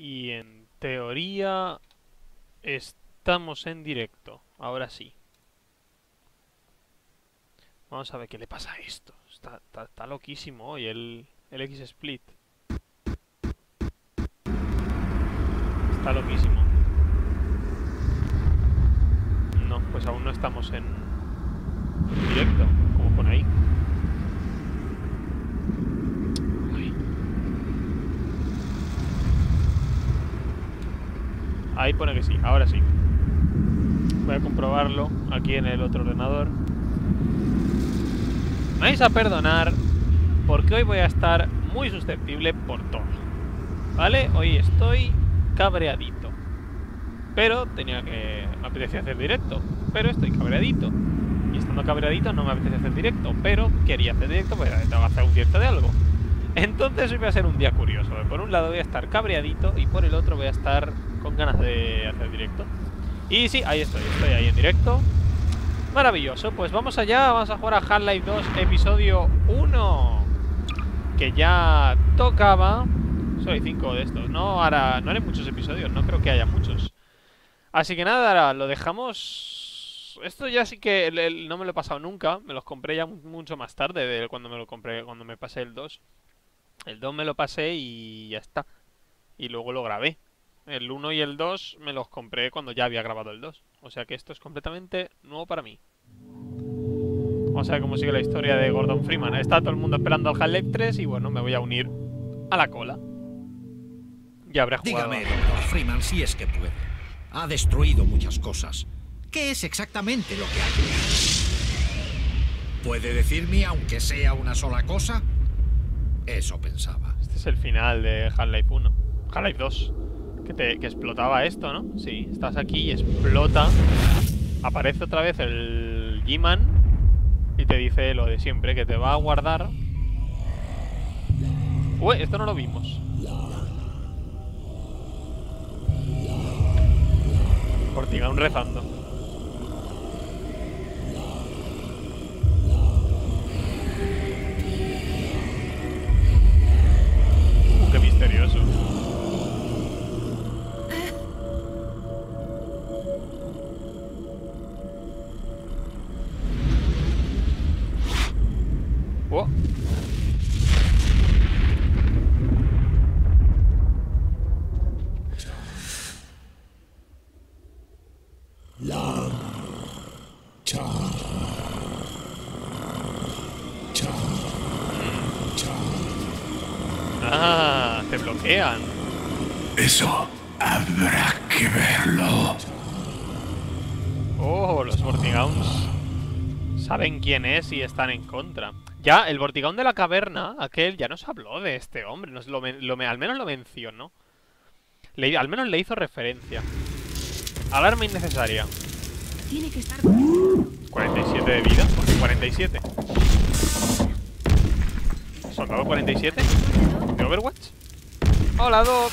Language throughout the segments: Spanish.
Y en teoría estamos en directo. Ahora sí. Vamos a ver qué le pasa a esto. Está loquísimo hoy el X-Split. Está loquísimo. No, pues aún no estamos en directo, como pone ahí. Ay. Ahí pone que sí, ahora sí. Voy a comprobarlo aquí en el otro ordenador. Me vais a perdonar porque hoy voy a estar muy susceptible por todo, ¿vale? Hoy estoy cabreadito. Pero me apetecía hacer directo. Pero estoy cabreadito. Y estando cabreadito no me apetece hacer directo. Pero quería hacer directo porque tengo que hacer un directo de algo. Entonces hoy va a ser un día curioso. Por un lado voy a estar cabreadito y por el otro voy a estar con ganas de hacer directo. Y sí, ahí estoy ahí en directo. Maravilloso, pues vamos allá. Vamos a jugar a Half-Life 2 episodio 1, que ya tocaba. Solo hay 5 de estos. No haré muchos episodios, no creo que haya muchos. Así que nada, ahora lo dejamos. Esto ya sí que no me lo he pasado nunca. Me los compré ya mucho más tarde de cuando me lo compré, cuando me pasé el 2. El 2 me lo pasé y ya está. Y luego lo grabé. El 1 y el 2 me los compré cuando ya había grabado el 2. O sea que esto es completamente nuevo para mí. Vamos a ver cómo sigue la historia de Gordon Freeman. Está todo el mundo esperando al Half-Life 3 y bueno, me voy a unir a la cola. Ya habré jugado. Dígame, Dr. Freeman, si es que puede. Ha destruido muchas cosas. ¿Qué es exactamente lo que ha hecho? ¿Puede decirme, aunque sea una sola cosa? Eso pensaba. Este es el final de Half-Life 1. Half-Life 2. Que explotaba esto, ¿no? Sí, estás aquí y explota. Aparece otra vez el G-Man y te dice lo de siempre, que te va a guardar. Uy, esto no lo vimos. Vortigaunt rezando. Qué misterioso. Oh. Ah, te bloquean. Eso habrá que verlo. Oh, los Vortigaunts saben quién es y están en contra. Ya, el Vortigaunt de la caverna, aquel, ya nos habló de este hombre. Al menos lo mencionó. Al menos le hizo referencia. Alarma innecesaria. Tiene que estar... 47 de vida. ¿Por qué 47? ¿Soldado 47? ¿De Overwatch? Hola, Doc.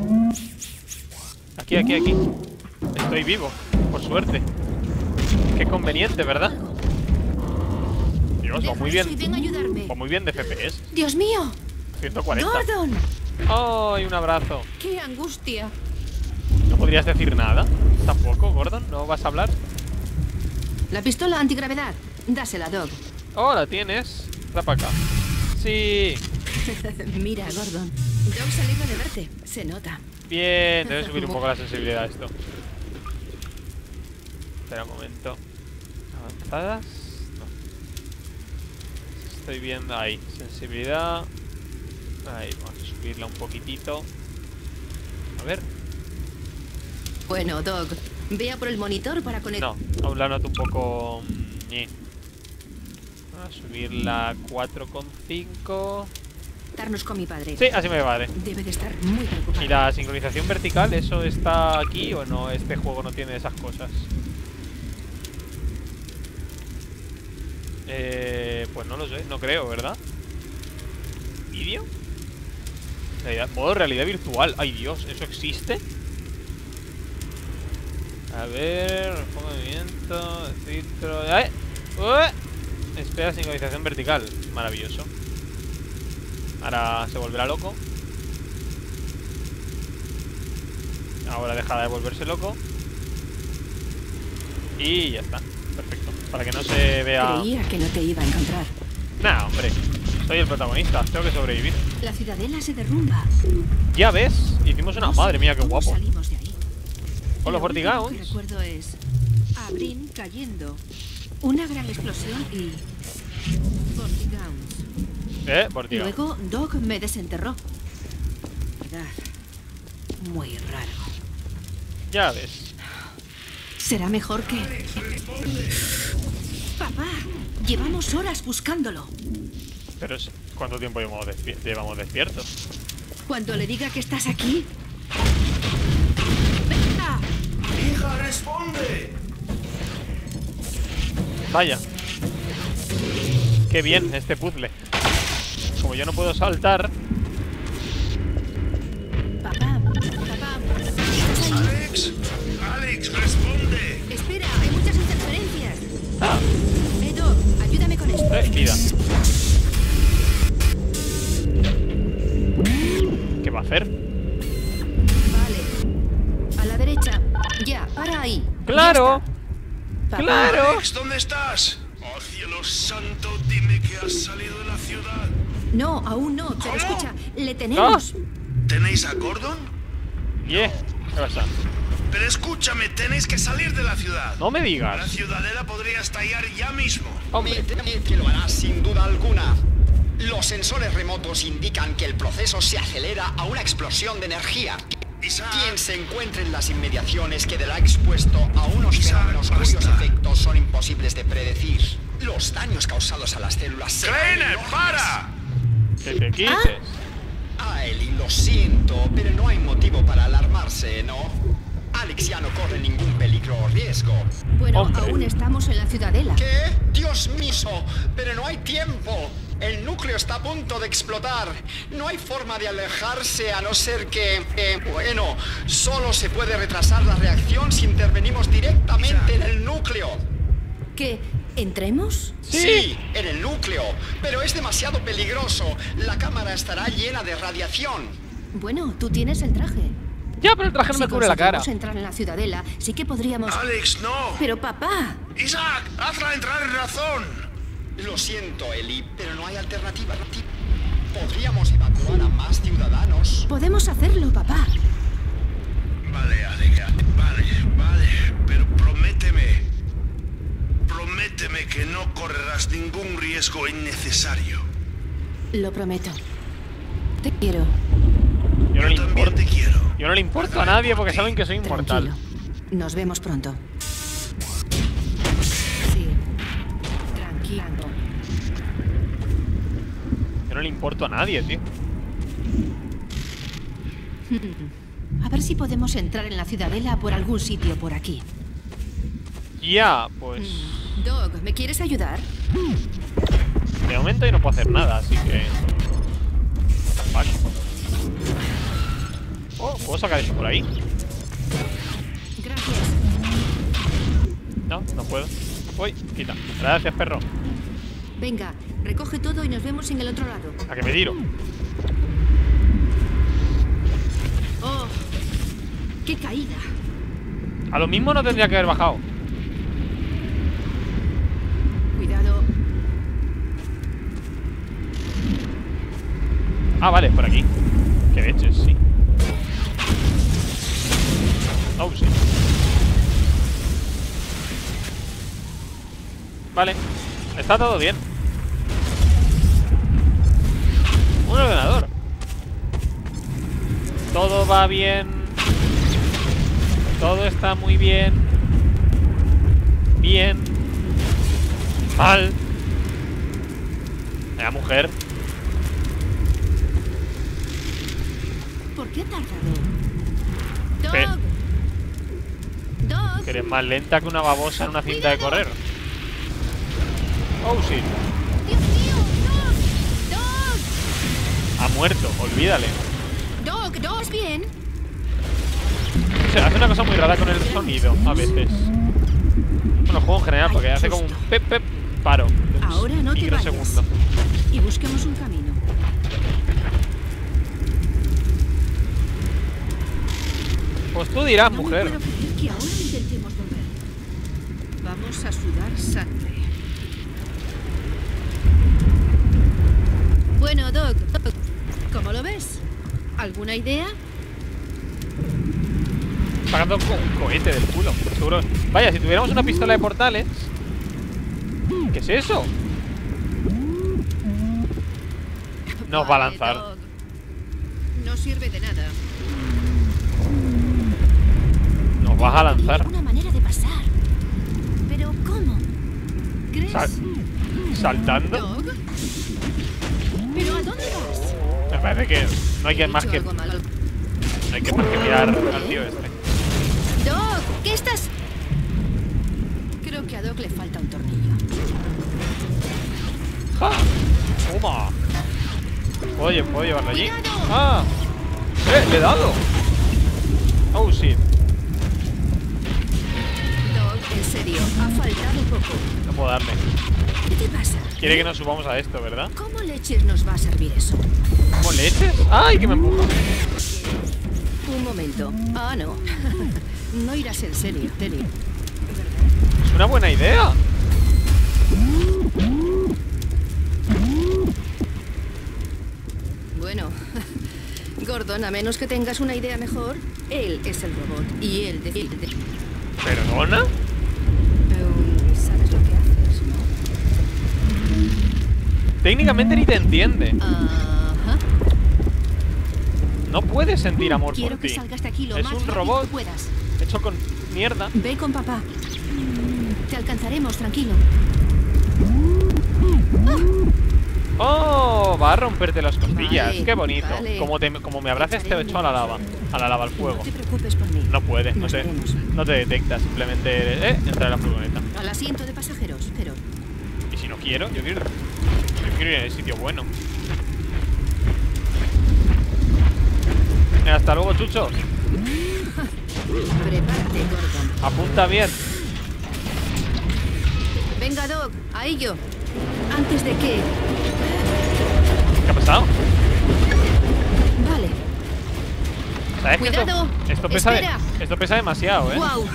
Aquí. Estoy vivo, por suerte. Qué conveniente, ¿verdad? Dios, va muy bien. Va muy bien de FPS. ¡Dios mío! 140. ¡Gordon! ¡Ay, un abrazo! ¡Qué angustia! ¿No podrías decir nada? ¿Tampoco, Gordon? ¿No vas a hablar? La pistola antigravedad. Dásela, Doc. Oh, la tienes. Trae para acá. Sí. Mira, Gordon. Doc se alegra de verte. Se nota. Bien. Debe subir un poco la sensibilidad a esto. Espera un momento. ¿Avanzadas? No. Estoy viendo ahí. Sensibilidad. Ahí, vamos a subirla un poquitito. A ver. Bueno, Doc. Vea por el monitor para conectar. No, aún la noto un poco... Vamos a subirla a 4,5. Darnos con mi padre. Sí, así me vale. Debe de estar muy preocupado. ¿Y la sincronización vertical, eso está aquí o no? Este juego no tiene esas cosas. Pues no lo sé, no creo, ¿verdad? ¿Vídeo? Modo realidad virtual. Ay, Dios, ¿eso existe? A ver, movimiento, filtro... Espera, sincronización vertical. Maravilloso. Ahora se volverá loco. Ahora deja de volverse loco. Y ya está. Perfecto. Para que no se vea... Creía que no te iba a encontrar. Nah, hombre. Soy el protagonista. Tengo que sobrevivir. La ciudadela se derrumba. Ya ves. Hicimos una... Madre mía, qué ¿Cómo guapo. salimos de ahí? Con los Lo último Vortigauns. que recuerdo es a Brin cayendo, una gran explosión y Vortigauns. Vortigauns. Luego Dog me desenterró. Verdad. Muy raro. Ya ves. Será mejor que... Papá, llevamos horas buscándolo. Pero ¿cuánto tiempo llevamos despiertos? Cuando le diga que estás aquí... ¡Venga! ¡Hija, responde! Vaya. Qué bien este puzzle. Como yo no puedo saltar... Papá, ¿estás ahí? ¡Alex, responde! Espera, hay muchas interferencias. Ah, Dog, ayúdame con esto. vida. ¿Qué va a hacer? Vale. A la derecha. Ya, para ahí. ¡Claro! Ya está. Papá, ¡Claro! Alex, ¿dónde estás? ¡Oh, cielo santo! Dime que has salido de la ciudad. No, aún no, pero ¿Cómo? escucha, le tenemos. ¿Tenéis a Gordon? ¿Qué pasa? Pero escúchame, tenéis que salir de la ciudad. No me La digas. ciudadela podría estallar ya mismo. Hombre. Que lo hará sin duda alguna. Los sensores remotos indican que el proceso se acelera a una explosión de energía. Isaac. Quien se encuentre en las inmediaciones quedará expuesto a unos Isaac, fenómenos cuyos basta. efectos son imposibles de predecir. Los daños causados a las células serán ¡Kleiner, enormes. para! Que te quites. Eli, lo siento, pero no hay motivo para alarmarse, ¿no? Alex ya no corre ningún peligro o riesgo. Bueno, Hombre. aún estamos en la ciudadela. ¿Qué? Dios mío, pero no hay tiempo. El núcleo está a punto de explotar. No hay forma de alejarse a no ser que... bueno, solo se puede retrasar la reacción si intervenimos directamente en el núcleo. ¿Qué? ¿Entremos? Sí, en el núcleo. Pero es demasiado peligroso. La cámara estará llena de radiación. Bueno, tú tienes el traje. Ya, pero el traje no me Si cubre la cara. conseguimos entrar en la ciudadela, sí que podríamos... Alex, no. Pero papá, Isaac, hazla entrar en razón. Lo siento, Eli, pero no hay alternativa. Podríamos evacuar a más ciudadanos. podemos hacerlo, papá. Vale, Alex, vale, pero prométeme que no correrás ningún riesgo innecesario. Lo prometo. Te quiero. Yo no le Yo también importo. te quiero. Yo no le importo a nadie porque saben que soy inmortal. Tranquilo. Nos vemos pronto. Sí. Tranquilo. Yo no le importo a nadie, tío. A ver si podemos entrar en la ciudadela por algún sitio por aquí. Ya, pues... Dog, ¿me quieres ayudar? De momento yo no puedo hacer nada, así que... Vale. Oh, ¿puedo sacar eso por ahí? Gracias. No, no puedo. Uy, quita. Gracias, perro. Venga, recoge todo y nos vemos en el otro lado. A que me tiro. ¡Oh! ¡Qué caída! A lo mismo no tendría que haber bajado. Cuidado. Ah, vale, por aquí. Qué leches, sí. Oh, sí. Vale. Está todo bien. Un ordenador. Todo va bien. Todo está muy bien. Bien. Mal. La mujer. ¿Por qué ha tardado? Pe- ¡Dog! ¡Dog! Que eres más lenta que una babosa en una cinta de correr. Oh, sí. ¡Dios mío! ¡Dog! ¡Dog! Ha muerto, olvídale. ¡Dog! ¡Dog! ¿Es bien? O sea, hace una cosa muy rara con el sonido, a veces. Bueno, el juego en general, porque hace como un pep, pep, paro. Ahora no te vayas. Microsegundo. Y busquemos un camino. Tú dirás, No me mujer. puedo creer que ahora intentemos volver. Vamos a sudar sangre. Bueno, Doc, ¿cómo lo ves? ¿Alguna idea? Sacando con un cohete del culo, seguro. Vaya, si tuviéramos una pistola de portales. ¿Qué es eso? Nos va a lanzar. Doc. No sirve de nada. Nos vas a lanzar. Hay una manera de pasar. ¿Pero cómo? ¿Crees? ¿Saltando? Doc. ¿Pero a dónde vas? Me parece que no hay que ¿He más dicho que algo malo? no hay que más que mirar al tío este. Doc, ¿qué estás? Creo que a Doc le falta un tornillo. ¡Ja! ¡Toma! ¿Puedo llevarlo allí? ¡Cuidado! ¡Ah! ¡Le he dado! ¡Oh, shit! Doc, en serio, ha faltado poco. No puedo darle. ¿Qué te pasa? Quiere que nos subamos a esto, ¿verdad? ¿Cómo leches nos va a servir eso? ¿Cómo leches? ¡Ay, que me empuja! Un momento. Ah, no. No irás en serio, Terry. ¡Es una buena idea! Bueno, Gordon, a menos que tengas una idea mejor, él es el robot y él decide. ¿Perdona? ¿Sabes lo que haces, no? Técnicamente ni te entiende. Ajá. No puedes sentir amor Quiero por que ti. salgas de aquí lo Es más un rápido robot que puedas. hecho con mierda. Ve con papá. Te alcanzaremos, tranquilo. ¡Oh! Va a romperte las costillas. Vale, ¡Qué bonito! vale. Como me abraces te echo a la lava. A la lava, al fuego. No te preocupes por mí. No puede, Nos veremos. no te detecta. Simplemente entra en la furgoneta. Al asiento de pasajeros, pero Y si no quiero, yo quiero ir en el sitio bueno. Hasta luego, chuchos. prepárate, Gordon. Apunta bien. Venga, Doc, a ello. Antes de que... ¿Qué ha pasado? Vale. ¿Sabes que Cuidado. esto pesa demasiado, eh? Wow.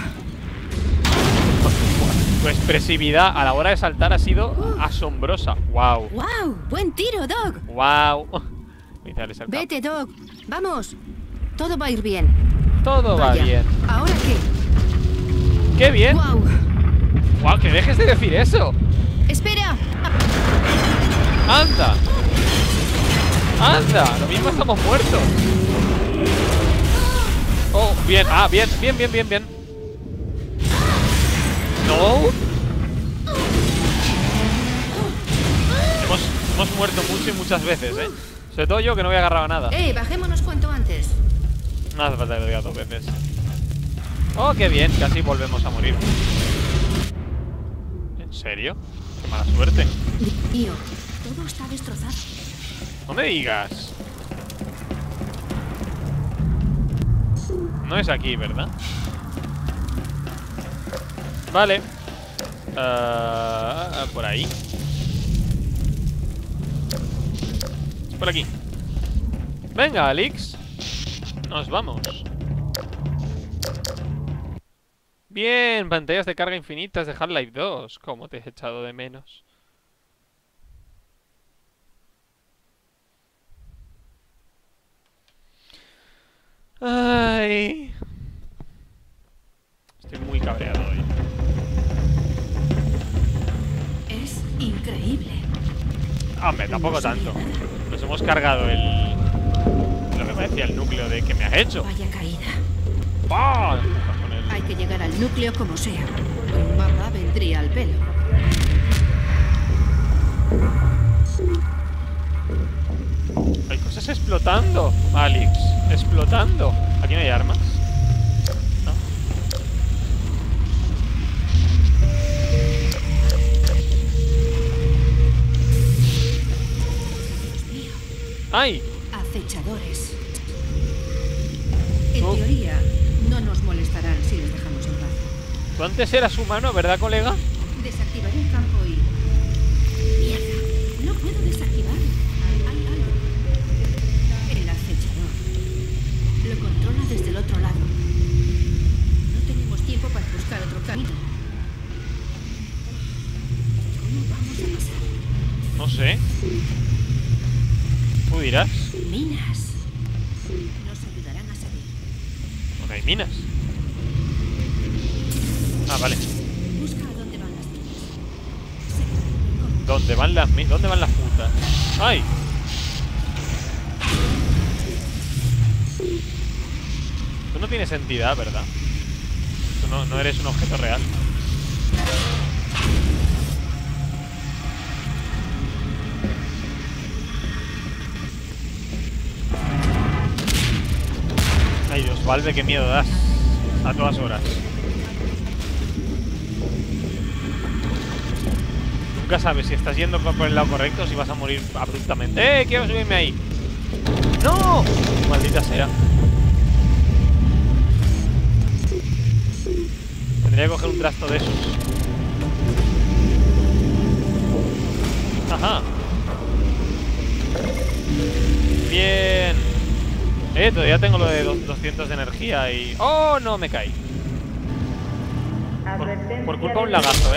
Tu expresividad a la hora de saltar ha sido asombrosa. Wow. Wow. Buen tiro, Doc. Wow. Vete, Doc. Vamos. Todo va a ir bien. Todo va Vaya. bien. ¿Ahora qué? ¡Qué bien! Wow. ¡Wow! ¡Que dejes de decir eso! Espera. ¡Anda! ¡Anda! Lo mismo estamos muertos. Oh, bien. Ah, bien. No. Hemos muerto mucho y muchas veces, ¿eh? Sobre todo yo, que no había agarrado a nada. Bajémonos cuanto antes. No hace falta que lo diga 2 veces. Oh, qué bien. Casi volvemos a morir. ¿En serio? Qué mala suerte. Tío, todo está destrozado. No me digas. No es aquí, ¿verdad? Vale. Por ahí. Por aquí. Venga, Alex. Nos vamos. Bien, pantallas de carga infinitas de Half-Life 2. ¿Cómo te he echado de menos? Ay. Estoy muy cabreado hoy. Es increíble. Hombre, tampoco tanto. Nos hemos cargado lo que me decía el núcleo de que me has hecho. Vaya caída. ¡Pah! Hay que llegar al núcleo como sea. Un mapa vendría al pelo. Hay cosas explotando, Alex. Explotando. Aquí no hay armas. ¿No? ¡Ay! Acechadores. En Oh. teoría, no nos molestarán si les dejamos en paz. Tú antes eras humano, ¿verdad, colega? Desactivaré el campo y... ¡Mierda! No puedo desactivarlo. Hay algo. El acechador. Lo controla desde el otro lado. dirás? Minas. Nos ayudarán a salir. ¿Dónde hay minas? Ah, vale. Busca a dónde van las minas. ¿Dónde van las putas? ¡Ay! Tú no tienes entidad, ¿verdad? Tú no eres un objeto real. Ay, Dios, Valve, qué miedo das. A todas horas. Nunca sabes si estás yendo por el lado correcto o si vas a morir abruptamente. ¡Quiero subirme ahí! ¡No! Maldita sea. Tendría que coger un trasto de esos. Ajá. Bien. Todavía tengo lo de 200 de energía y... ¡Oh, no! Me caí. Por culpa de un lagazo,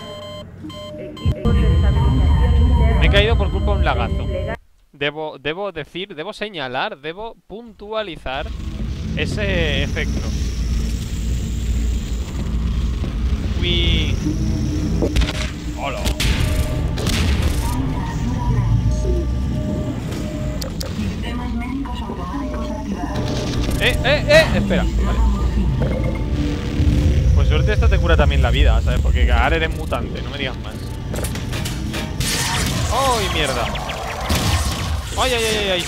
Me he caído por culpa de un lagazo. Debo señalar, debo puntualizar ese efecto. Uy. Hola. Espera, vale. Pues suerte esto te cura también la vida, ¿sabes? Porque ahora eres mutante, no me digas más. ¡Ay, mierda! ¡Ay, ay, ay, ay!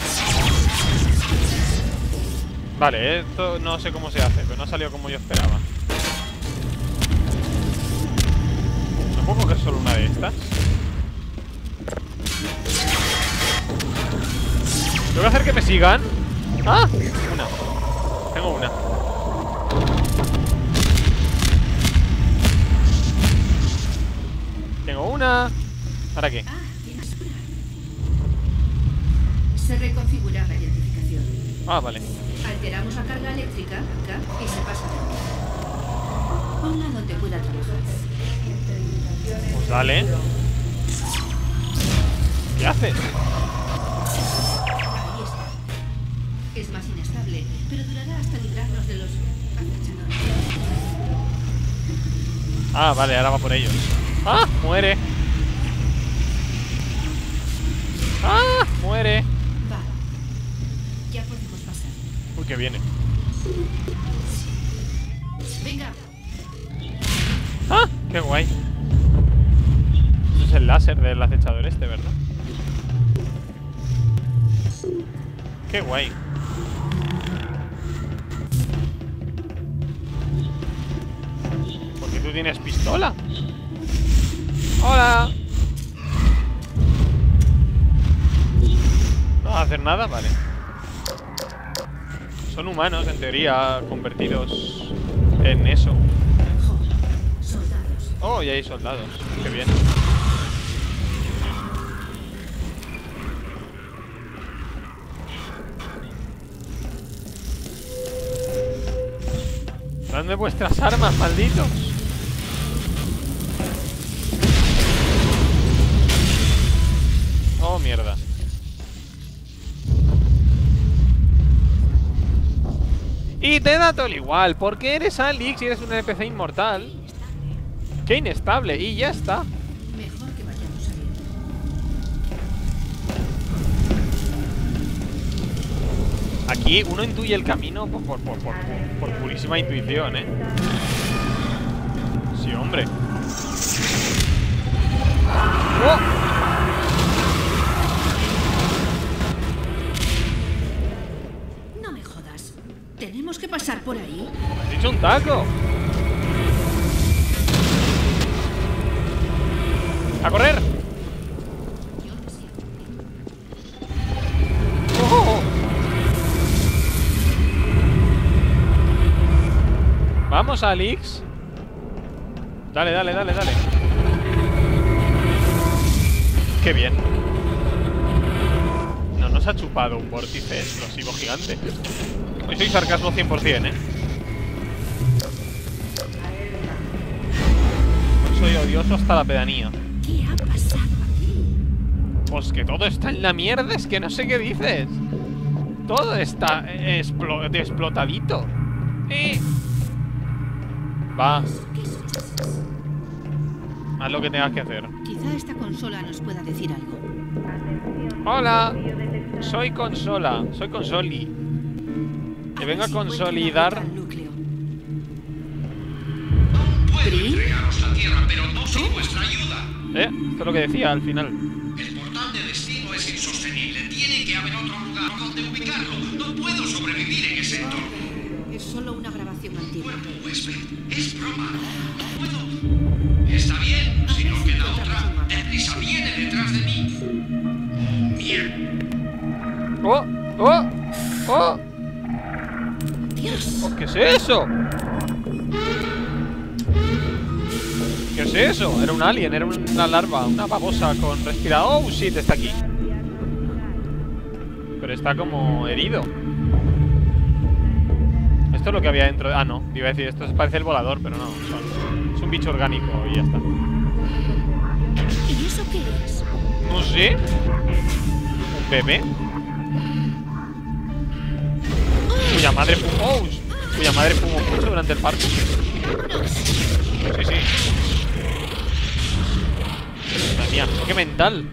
Vale, esto no sé cómo se hace, pero no ha salido como yo esperaba. ¿No puedo coger solo una de estas? ¿Tengo que hacer que me sigan? ¡Ah! Una. Tengo una. Tengo una. ¿Para qué? Se reconfigura la identificación. Ah, vale. Alteramos la carga eléctrica y se pasa de nuevo. Ponla donde pueda trabajar. Pues dale. ¿Qué haces? Ahí está. Es más inestable, pero durará hasta librarnos de los acechadores. Ah, vale, ahora va por ellos. ¡Ah! ¡Muere! ¡Ah! ¡Muere! Vale. Ya podemos pasar. Uy, que viene. Venga. ¡Ah! ¡Qué guay! Eso es el láser del acechador este, ¿verdad? ¡Qué guay! ¿Por qué tú tienes pistola? ¡Hola! ¿No vas a hacer nada? Vale. Son humanos, en teoría, convertidos en eso. Soldados. Oh, y hay soldados. Qué bien. Dadme vuestras armas, malditos. Oh, mierda. Y te da todo igual, porque eres Alex y eres un NPC inmortal. Qué inestable, y ya está. Mejor que vayamos saliendo. Aquí uno intuye el camino por purísima intuición, ¿eh? Sí, hombre. ¡Oh! No me jodas. ¿Tenemos que pasar por ahí? ¿Has dicho un taco? ¡A correr! Yo te sigo. ¡Oh! Vamos, Alex. Dale, dale, dale, dale. Qué bien. No nos ha chupado un vórtice explosivo gigante. Hoy soy sarcasmo 100%, ¿eh? Hoy soy odioso hasta la pedanía. ¿Qué ha pasado aquí? Pues que todo está en la mierda, es que no sé qué dices. Todo está explotadito. Va. Haz lo que tengas que hacer. Quizá esta consola nos pueda decir algo. Hola. Soy consola. Soy consoli. Que venga a consolidar. Puedo entregaros la Tierra, pero no sin vuestra ayuda. Esto es lo que decía al final. El portal de destino es insostenible. Tiene que haber otro lugar donde ubicarlo. No puedo sobrevivir en ese entorno. Es solo una grabación antigua. Huésped, es broma. No puedo. Está bien, si no queda otra. Deprisa viene detrás de mí. Mierda. ¡Oh! ¡Oh! ¡Oh! ¡Dios! ¿Qué es eso? ¿Qué es eso? Era un alien, era una larva, una babosa con respirador. ¡Oh, shit! Está aquí. Pero está como herido. Esto es lo que había dentro. Ah, no. Iba a decir, esto parece el volador, pero no. Es un bicho orgánico y ya está. ¿Y eso qué es? No sé. ¿Un bebé? Cuya madre fumó. Oh, cuya madre fumó mucho durante el parto. Sí, sí. Madre mía, qué mental.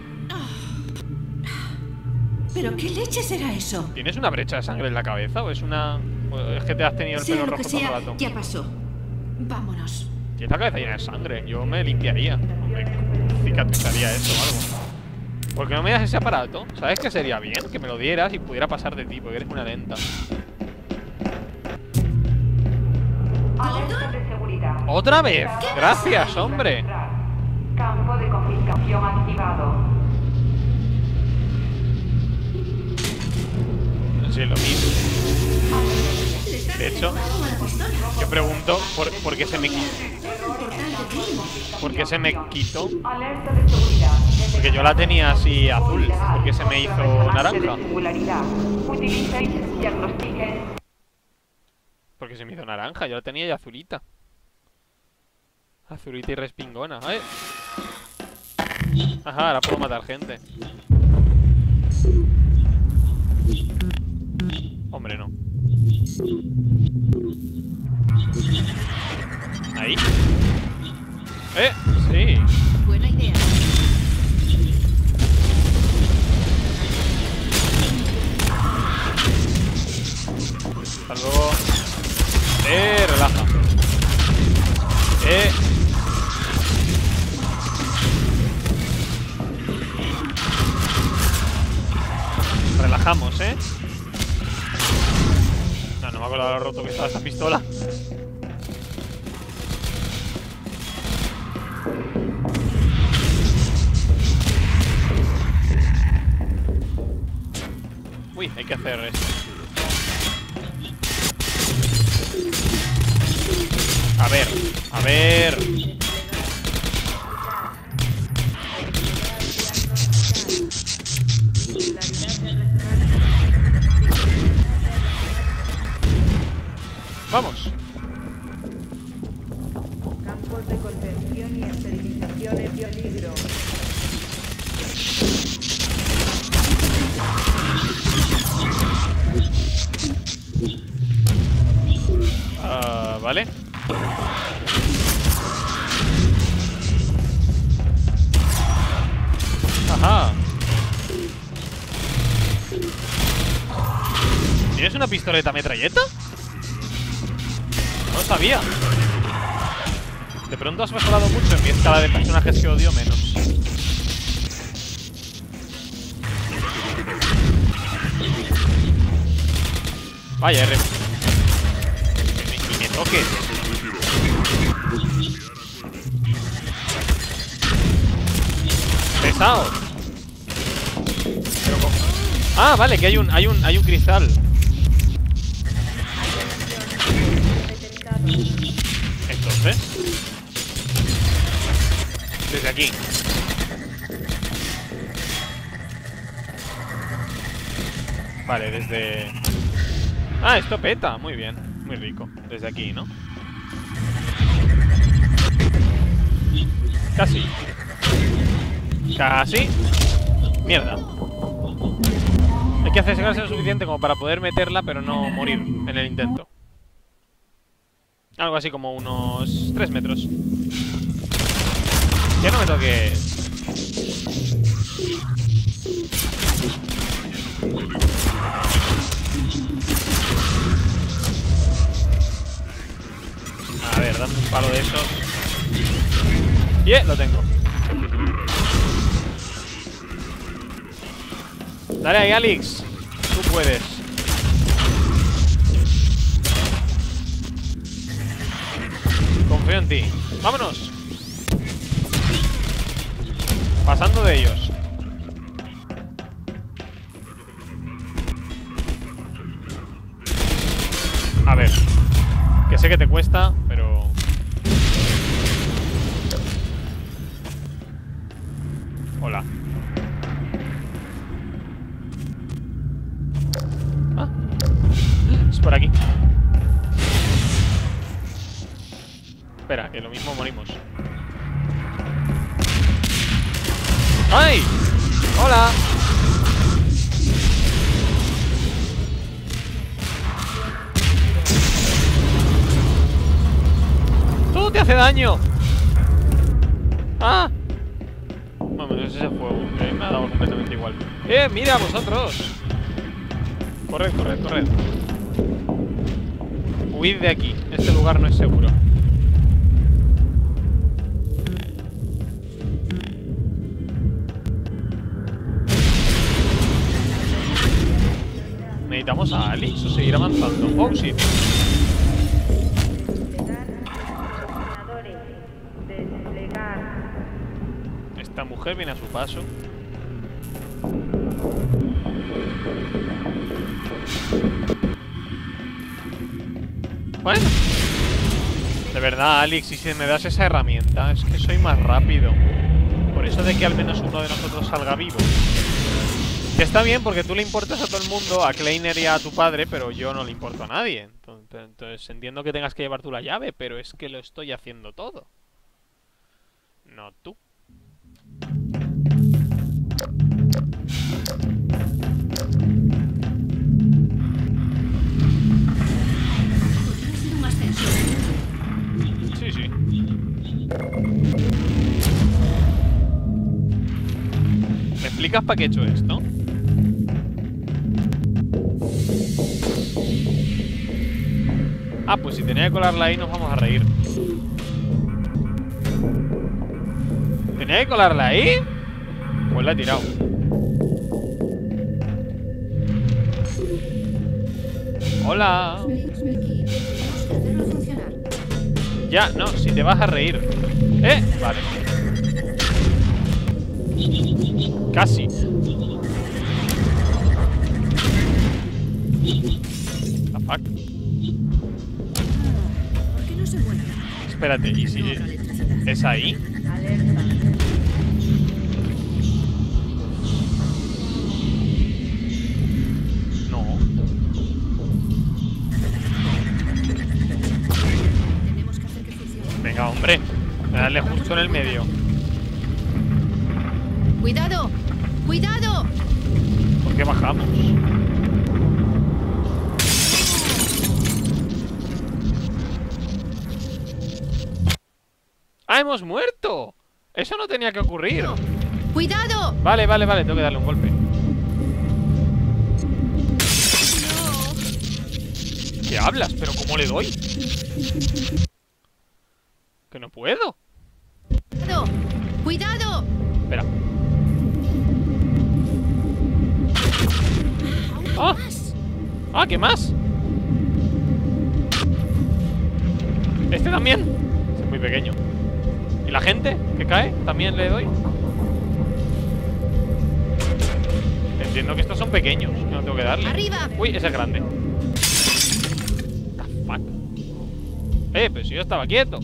¿Pero qué leche será eso? ¿Tienes una brecha de sangre en la cabeza o es una...? Es que te has tenido el Sea pelo lo que rojo todo el sea, rato. ya pasó. Vámonos. Tienes la cabeza llena de sangre. Yo me limpiaría. Me cicatrizaría eso o algo. ¿Por qué no me das ese aparato? ¿Sabes qué sería bien? Que me lo dieras y pudiera pasar de ti, porque eres una lenta. Alerta de seguridad. ¡Otra vez! ¡Gracias, hombre! Campo de confiscación activado. Sí, lo mismo. De hecho, yo pregunto por qué se me quitó. ¿Por qué se me quitó? Alerta de seguridad. Porque yo la tenía así azul. ¿Por qué se me hizo naranja? Utilicéis, diagnostiquen. Porque se me hizo naranja, yo la tenía ya azulita. Azulita y respingona. ¡Ay! Ajá, ahora puedo matar gente. Hombre, no. Ahí. Sí. Buena idea. Hasta luego. Relaja. Relajamos, No me acuerdo de lo roto que estaba esa pistola. Uy, hay que hacer esto. A ver, a ver. Vamos. Campos de contención y esterilización en peligro. Vale. Ajá. ¿Tienes una pistoleta metralleta? No lo sabía. De pronto has mejorado mucho en mi escala de personajes que odio menos. Vaya, R. Ni me toques. Pesado. Pero ah, vale, que hay un cristal. Entonces, desde aquí. Vale, desde... Ah, esto peta, muy bien. Muy rico, desde aquí, ¿no? Casi. Casi. Mierda. Hay que acercarse lo suficiente como para poder meterla, pero no morir en el intento. Algo así como unos 3 metros. Que no me toque. A ver, dame un palo de esos. Lo tengo. Dale ahí, Alex. Tú puedes. Confío en ti. ¡Vámonos! Pasando de ellos. A ver. Que sé que te cuesta, pero... Hola. Ah. Es por aquí. Espera, que lo mismo morimos. ¡Ay! ¡Hola! ¡Todo te hace daño! ¡Ah! Bueno, ese es el fuego. Me ha dado completamente igual. ¡Mira, vosotros! Corred, corred, corred. Huid de aquí. Este lugar no es seguro. ¿Necesitamos a Alex o seguir avanzando? Oh, sí. Esta mujer viene a su paso. Bueno. De verdad, Alex, y si me das esa herramienta, es que soy más rápido. Por eso de que al menos uno de nosotros salga vivo. Que está bien porque tú le importas a todo el mundo, a Kleiner y a tu padre, pero yo no le importo a nadie. Entonces entiendo que tengas que llevar tú la llave, pero es que lo estoy haciendo todo. No tú. Sí, sí. ¿Me explicas para qué he hecho esto? Ah, pues si tenía que colarla ahí nos vamos a reír. ¿Tenía que colarla ahí? Pues la he tirado. Hola. Ya, no, si te vas a reír. Vale. Casi. La fuck. Espérate, ¿y si es ahí? No. Venga, hombre. Darle justo en el medio. ¡Cuidado! ¡Cuidado! ¿Por qué bajamos? ¡Ah, hemos muerto! Eso no tenía que ocurrir. ¡Cuidado! Vale, vale, vale, tengo que darle un golpe. No. ¿Qué hablas? ¿Pero cómo le doy? Que no puedo. ¡Cuidado! ¡Cuidado! Espera. ¡Ah! ¡Ah, qué más! Este también. Es muy pequeño. ¿Y la gente que cae? ¿También le doy? Entiendo que estos son pequeños, que no tengo que darle. ¡Arriba! Uy, ese es grande. What the fuck. Pero si yo estaba quieto.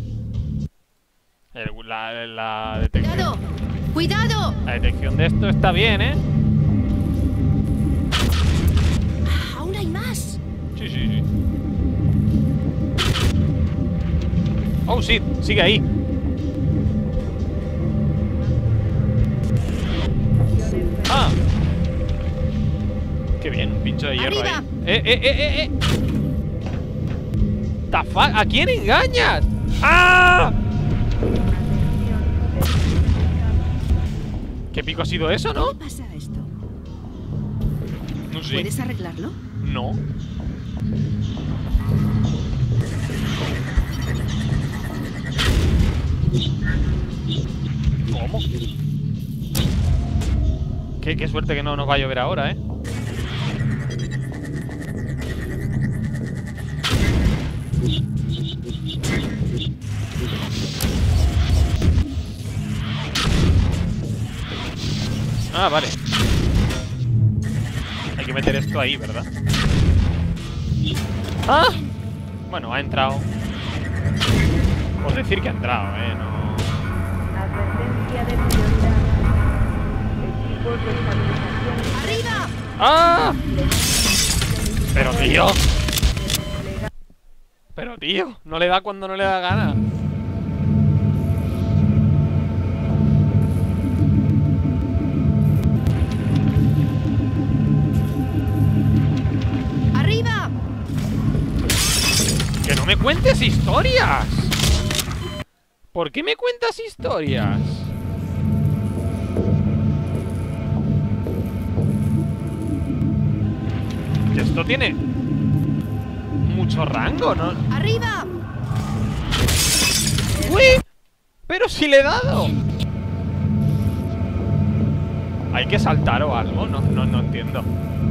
La detección. ¡Cuidado! ¡Cuidado! La detección de esto está bien, ¿eh? ¡Aún hay más! Sí, sí, sí. Oh, sí, sigue ahí. un pincho de hierro ¡Arriba! ahí. The fuck? ¿A quién engañas? ¡Ah! ¿Qué pico ha sido eso, no? ¿Qué pasa a esto? No sé. ¿Puedes arreglarlo? No. ¿Cómo? Qué suerte que no nos va a llover ahora, ¿eh? Ah, vale. Hay que meter esto ahí, ¿verdad? ¡Ah! Bueno, ha entrado. Por decir que ha entrado, no. Advertencia de prioridad. Equipos de estabilización. ¡Arriba! ¡Ah! Pero tío. Pero tío, no le da cuando no le da gana. ¡Arriba! ¡Que no me cuentes historias! ¿Por qué me cuentas historias? Que esto tiene mucho rango, ¿no? ¡Arriba! ¡Uy! ¡Pero si le he dado! ¿Hay que saltar o algo? No entiendo.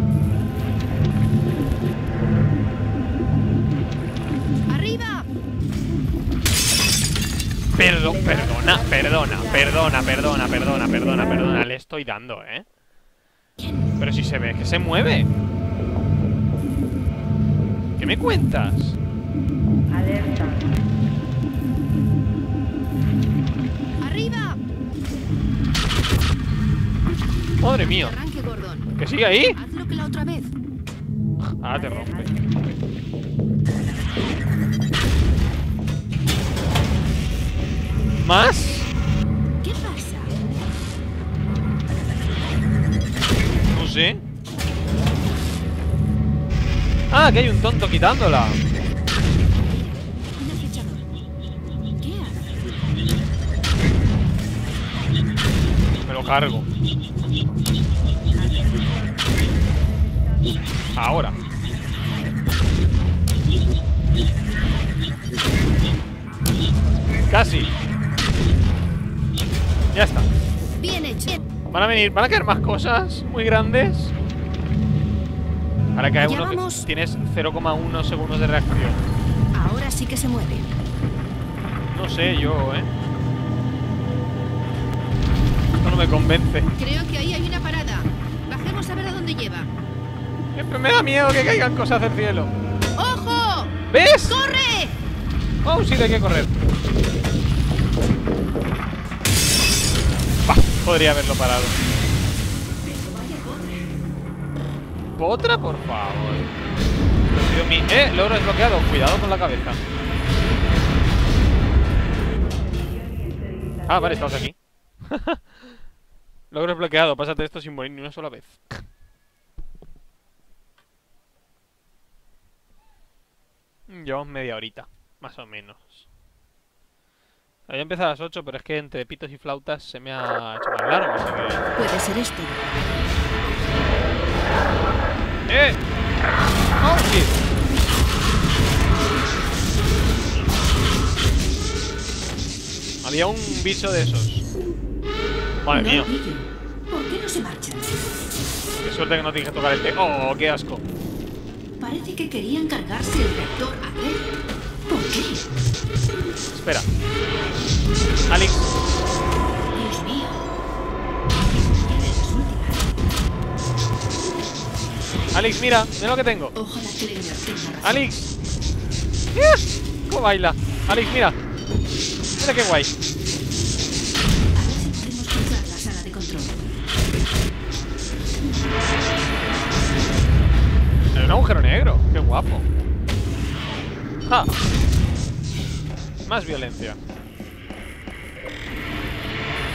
¡Arriba! Perdona. Le estoy dando, ¿eh? Pero si se ve que se mueve. ¿Qué me cuentas? Alerta. ¡Arriba! Madre mía. Arranque, Gordon. ¿Que sigue ahí? Haz lo que la otra vez. Ahora te rompe. ¿Más? ¿Qué pasa? No sé. Ah, que hay un tonto quitándola. Una flechadora. ¿Qué hace? Me lo cargo. Ahora. Casi. Ya está. Bien hecho. Van a caer más cosas muy grandes. Ahora cae Ya uno que vamos. tienes 0,1 segundos de reacción. Ahora sí que se mueve. No sé, yo, Esto no me convence. Creo que ahí hay una parada. Bajemos a ver a dónde lleva. Siempre me da miedo que caigan cosas del cielo. ¡Ojo! ¿Ves? ¡Corre! Oh, sí, hay que correr. Bah, podría haberlo parado. ¿Otra? Por favor. Dios mío. Logro desbloqueado. Cuidado con la cabeza. Ah, vale, estamos aquí. Logro desbloqueado. Pásate esto sin morir ni una sola vez. Llevamos media horita, más o menos. Había empezado a las 8, pero es que entre pitos y flautas se me ha hecho más largo, así que... Puede ser esto. ¡Oh, sí! Había un bicho de esos. Madre mía. ¿Por qué no se marchan? Qué suerte que no tienes que tocar el té. ¡Oh, qué asco! Parece que querían cargarse el reactor a ver. ¿Por qué? Espera. Alex. Dios mío. Ya les resulta. Alex, mira lo que tengo. Ojalá Kleiner tenga razón. Alex. ¿Cómo baila? Alex, mira. Mira qué guay. A ver si podemos cruzar la sala de control. Hay un agujero negro. Qué guapo. ¡Ja! Más violencia.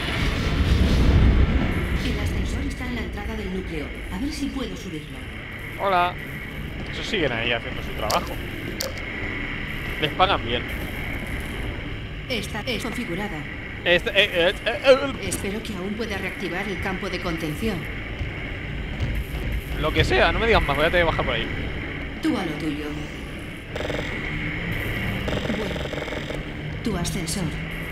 El ascensor está en la entrada del núcleo. A ver si puedo subirlo. Hola. Esos siguen ahí haciendo su trabajo. Les pagan bien. Esta es configurada. Espero que aún pueda reactivar el campo de contención. Lo que sea, no me digas más, voy a tener que bajar por ahí. Tú a lo tuyo. Bueno, tu ascensor.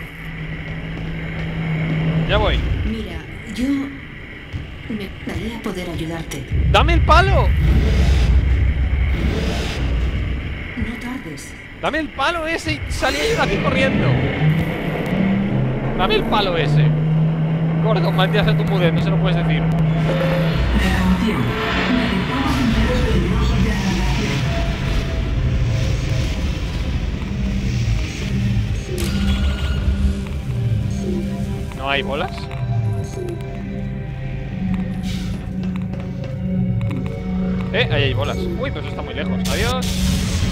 Ya voy. Mira, yo me gustaría poder ayudarte. ¡Dame el palo! No tardes. ¡Dame el palo ese y salí yo de aquí corriendo! ¡Dame el palo ese! Gordo, maldita sea tu mudez, no se lo puedes decir. ¿No hay bolas? Ahí hay bolas. Uy, pero eso está muy lejos. Adiós.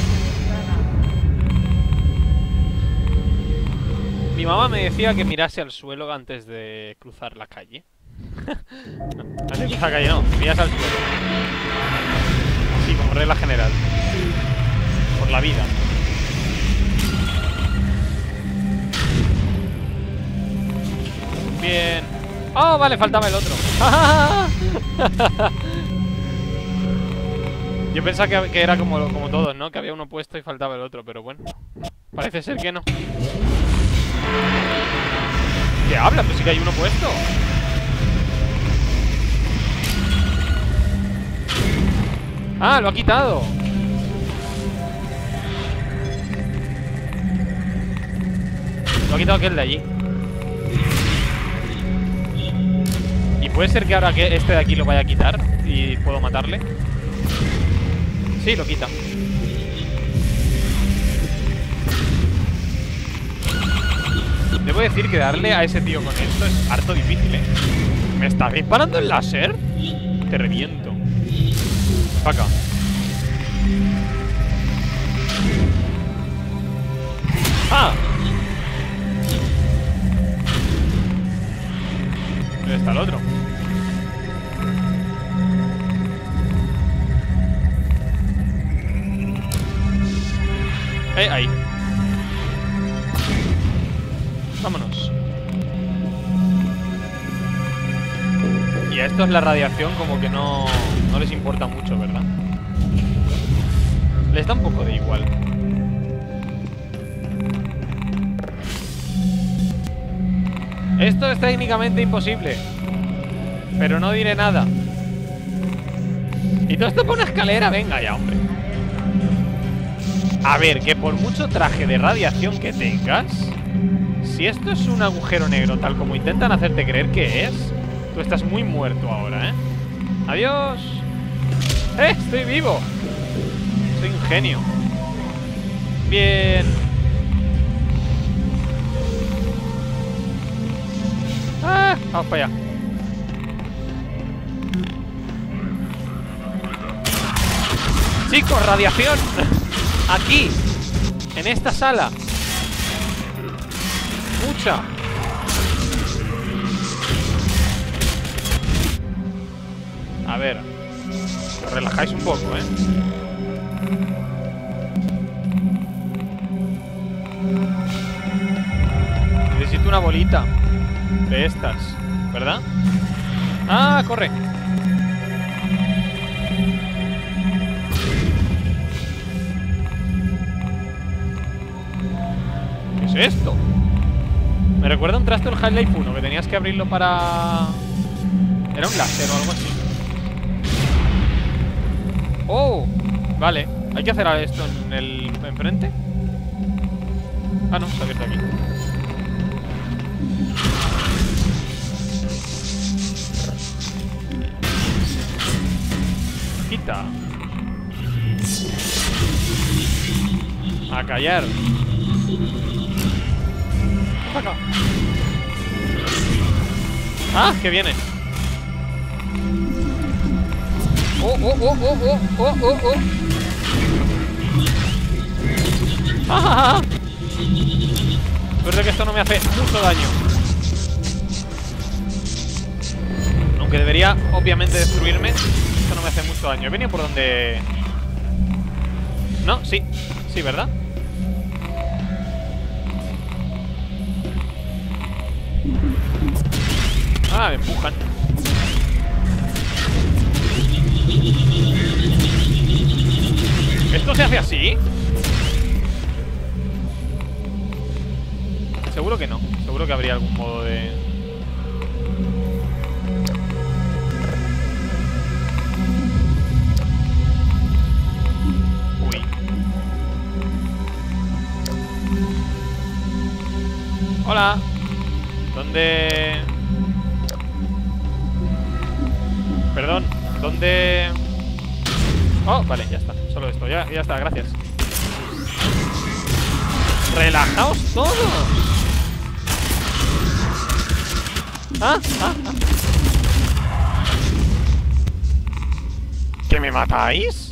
Mi mamá me decía que mirase al suelo antes de cruzar la calle. No, antes de cruzar la calle no, miras al suelo. Sí, como regla general. Por la vida. Bien. Oh, vale, faltaba el otro. Yo pensaba que era como todos, ¿no? Que había uno puesto y faltaba el otro, pero bueno. Parece ser que no. ¿Qué habla? Pues sí que hay uno puesto. Ah, lo ha quitado. Lo ha quitado aquel de allí. ¿Y puede ser que ahora que este de aquí lo vaya a quitar y puedo matarle? Sí, lo quita. Debo decir que darle a ese tío con esto es harto difícil, ¿eh? ¿Me estás disparando el láser? Te reviento. Para acá. ¡Ah! ¿Dónde está el otro? Ahí. Vámonos. Y a estos la radiación como que no les importa mucho, ¿verdad? Les da un poco de igual. Esto es técnicamente imposible, pero no diré nada. Y todo esto por una escalera, venga ya, hombre. A ver, que por mucho traje de radiación que tengas, si esto es un agujero negro tal como intentan hacerte creer que es, tú estás muy muerto ahora, ¿eh? Adiós. Estoy vivo. Soy un genio. Bien. Vamos para allá. Chicos, radiación. Aquí, en esta sala. Mucha. A ver, os relajáis un poco, ¿eh? Necesito una bolita de estas, ¿verdad? Ah, corre. ¿Qué es esto? Me recuerda un trasto del Half-Life 1 que tenías que abrirlo para... Era un láser o algo así. Oh, vale. Hay que hacer esto en el enfrente. Ah, no, está abierto aquí. Quita. A callar. Acá. Ah, que viene. Oh. Ah. Suerte que esto no me hace mucho daño. Aunque debería, obviamente, destruirme. Esto no me hace mucho daño. He venido por donde... No, sí. Sí, ¿verdad? Ah, me empujan. ¿Esto se hace así? Seguro que no. Seguro que habría algún modo de... Uy. Hola. ¿Dónde...? Perdón. ¿Dónde...? Oh, vale, ya está. Solo esto. Ya está, gracias. ¡Relajaos todos! ¿Que me matáis?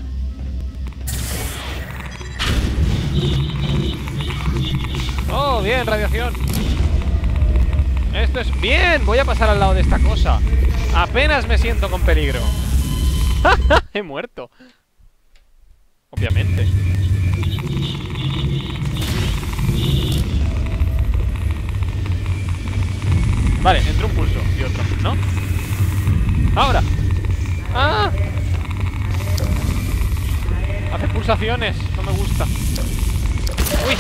Oh, bien, radiación. Esto es... ¡Bien! Voy a pasar al lado de esta cosa. Apenas me siento con peligro. He muerto. Obviamente. Vale, entró un pulso y otro, ¿no? ¡Ahora! ¡Ah! Hace pulsaciones, no me gusta. ¡Uy!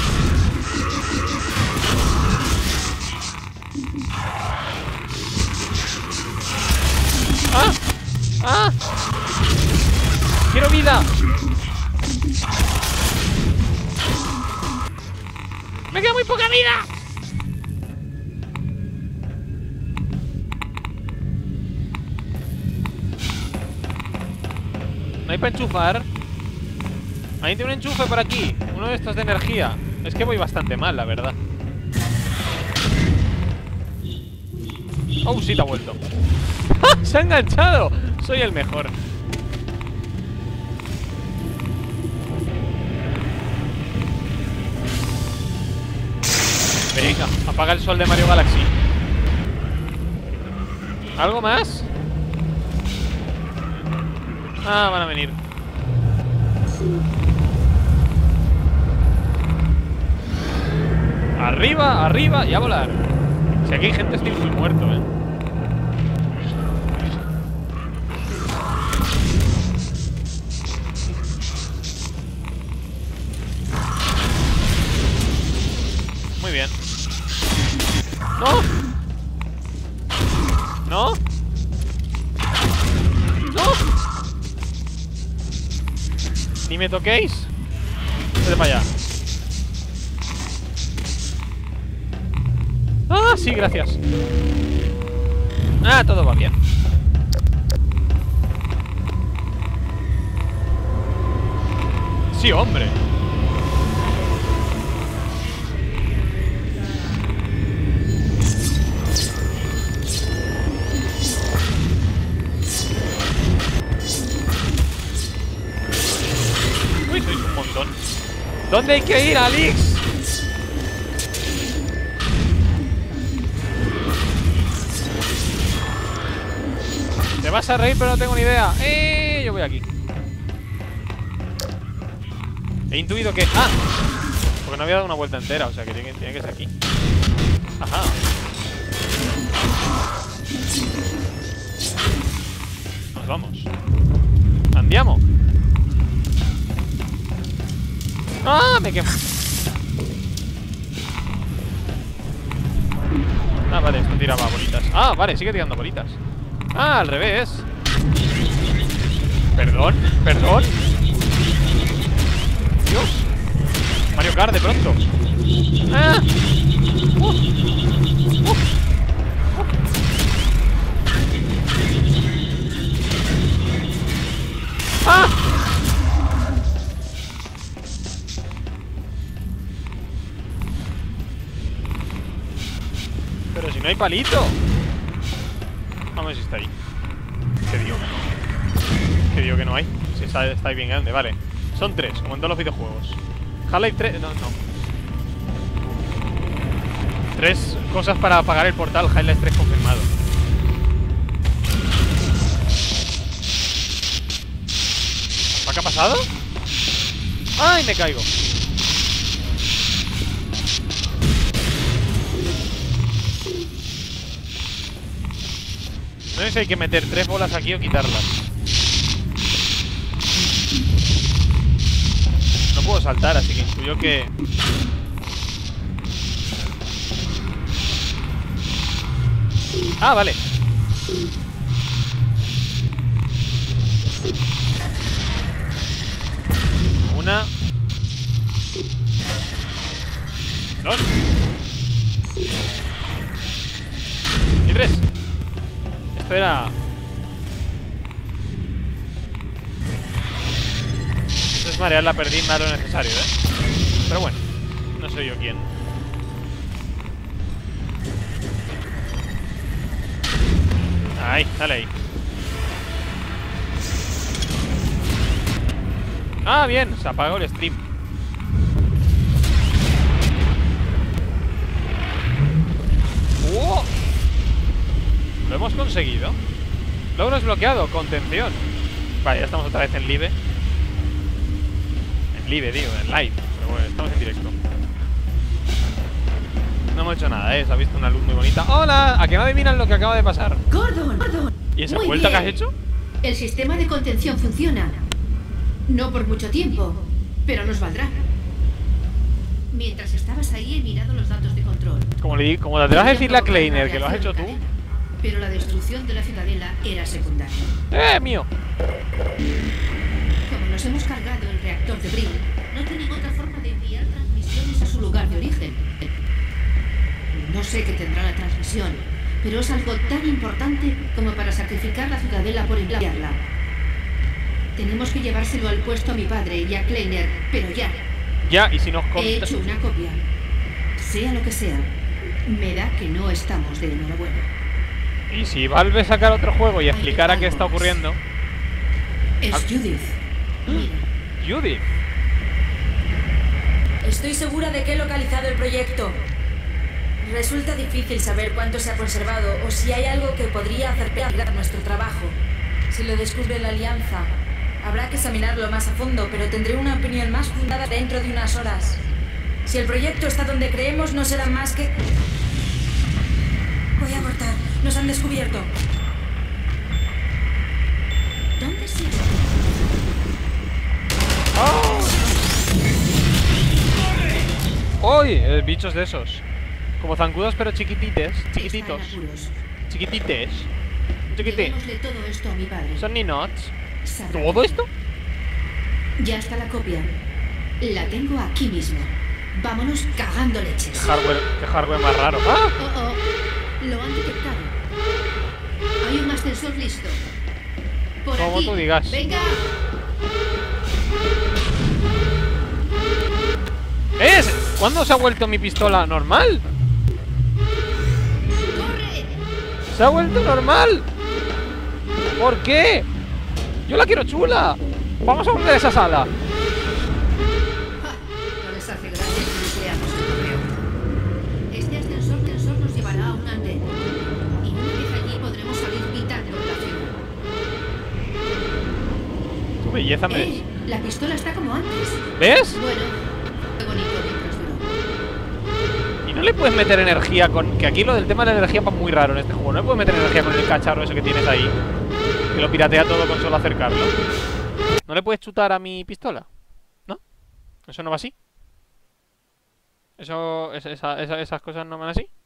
¡Ah! ¡Ah! ¡Quiero vida! ¡Me queda muy poca vida! ¿No hay para enchufar? Ahí tiene un enchufe por aquí. Uno de estos de energía. Es que voy bastante mal, la verdad. Oh, sí, te ha vuelto. ¡Se ha enganchado! Soy el mejor. Venga, apaga el sol de Mario Galaxy. ¿Algo más? Ah, van a venir. Arriba, arriba y a volar. Si aquí hay gente estoy muy muerto, Muy bien. ¡No! ¡No! ¡No! ¡Ni me toquéis! Vete para allá. ¡Ah, sí, gracias! Ah, todo va bien. Sí, hombre. Uy, sois un montón. ¿Dónde hay que ir, Alex? Te vas a reír, pero no tengo ni idea. Yo voy aquí. He intuido que... ¡Ah! Porque no había dado una vuelta entera. O sea que tiene que ser aquí. Ajá. Nos vamos. Andiamo. ¡Ah! Me quemo. Ah, vale, esto tiraba bolitas. Ah, vale, sigue tirando bolitas. Ah, al revés. Perdón, perdón. Dios. Mario Kart de pronto. Ah. ¡Ah! Pero si no hay palito. Vamos a ver si está ahí. ¿Qué digo? ¿Qué digo que no hay? Si está ahí bien grande, vale. Son 3, como en todos los videojuegos. Half-Life 3... No. 3 cosas para apagar el portal. Half-Life 3 confirmado. ¿Qué ha pasado? ¡Ay, me caigo! No sé si hay que meter 3 bolas aquí o quitarlas. No puedo saltar, así que intuyo que... Ah, vale. Una. 2. Y 3. Esto era... Esto es marear la perdiz más lo necesario, Pero bueno, no soy yo quien. Ahí, dale ahí. Ah, bien, se apagó el stream. Lo hemos conseguido. Logro desbloqueado, contención. Vale, ya estamos otra vez en live. En live, digo, en live. Pero bueno, estamos en directo. No hemos hecho nada, se ha visto una luz muy bonita. ¡Hola! ¿A que no adivinan lo que acaba de pasar? Gordon. ¿Y esa Muy vuelta bien. que has hecho? El sistema de contención funciona. No por mucho tiempo, pero nos valdrá. Mientras estabas ahí he mirado los datos de control. Como te vas a decirle a Kleiner que lo has hecho tú. Pero la destrucción de la ciudadela era secundaria. Mío. Como nos hemos cargado el reactor de Brill, no tienen otra forma de enviar transmisiones a su lugar de origen. No sé qué tendrá la transmisión, pero es algo tan importante como para sacrificar la ciudadela por enviarla. Tenemos que llevárselo al puesto a mi padre y a Kleiner, pero ya. Ya, y si nos He hecho una copia. Sea lo que sea, me da que no estamos de enhorabuena. Y si Valve sacara otro juego y explicara qué está ocurriendo. Es Judith. Mira. Judith. Estoy segura de que he localizado el proyecto. Resulta difícil saber cuánto se ha conservado o si hay algo que podría hacer peor nuestro trabajo. Si lo descubre la Alianza, habrá que examinarlo más a fondo, pero tendré una opinión más fundada dentro de unas horas. Si el proyecto está donde creemos, no será más que... Voy a abortar. Nos han descubierto. ¿Dónde se ¡Uy! Bichos de esos. Como zancudos pero chiquititos. Chiquititos. Chiquitites. Chiquitín. Llevémosle todo esto a mi padre. Son ninots. Sabrá. ¿Todo esto? Ya está la copia. La tengo aquí mismo. Vámonos cagando leches. Qué hardware más raro. ¡Ah! Oh, lo han detectado. Hay un ascensor listo. Por Como aquí. tú digas. Venga. ¿Cuándo se ha vuelto mi pistola normal? ¡Corre! ¡Se ha vuelto normal! ¿Por qué? ¡Yo la quiero chula! Vamos a volver a esa sala. No les hace gracia que nos leamos el correo. Este ascensor nos llevará a un andén. Y una vez allí podremos salir pitando de la ciudad. Tu belleza me... La pistola está como antes. ¿Ves? Bueno, qué bonito mientras duró. Y no le puedes meter energía con... Que aquí lo del tema de la energía va muy raro en este juego. No le puedes meter energía con el cacharro ese que tienes ahí, que lo piratea todo con solo acercarlo. ¿No le puedes chutar a mi pistola? ¿No? ¿Eso no va así? ¿Esas cosas no van así?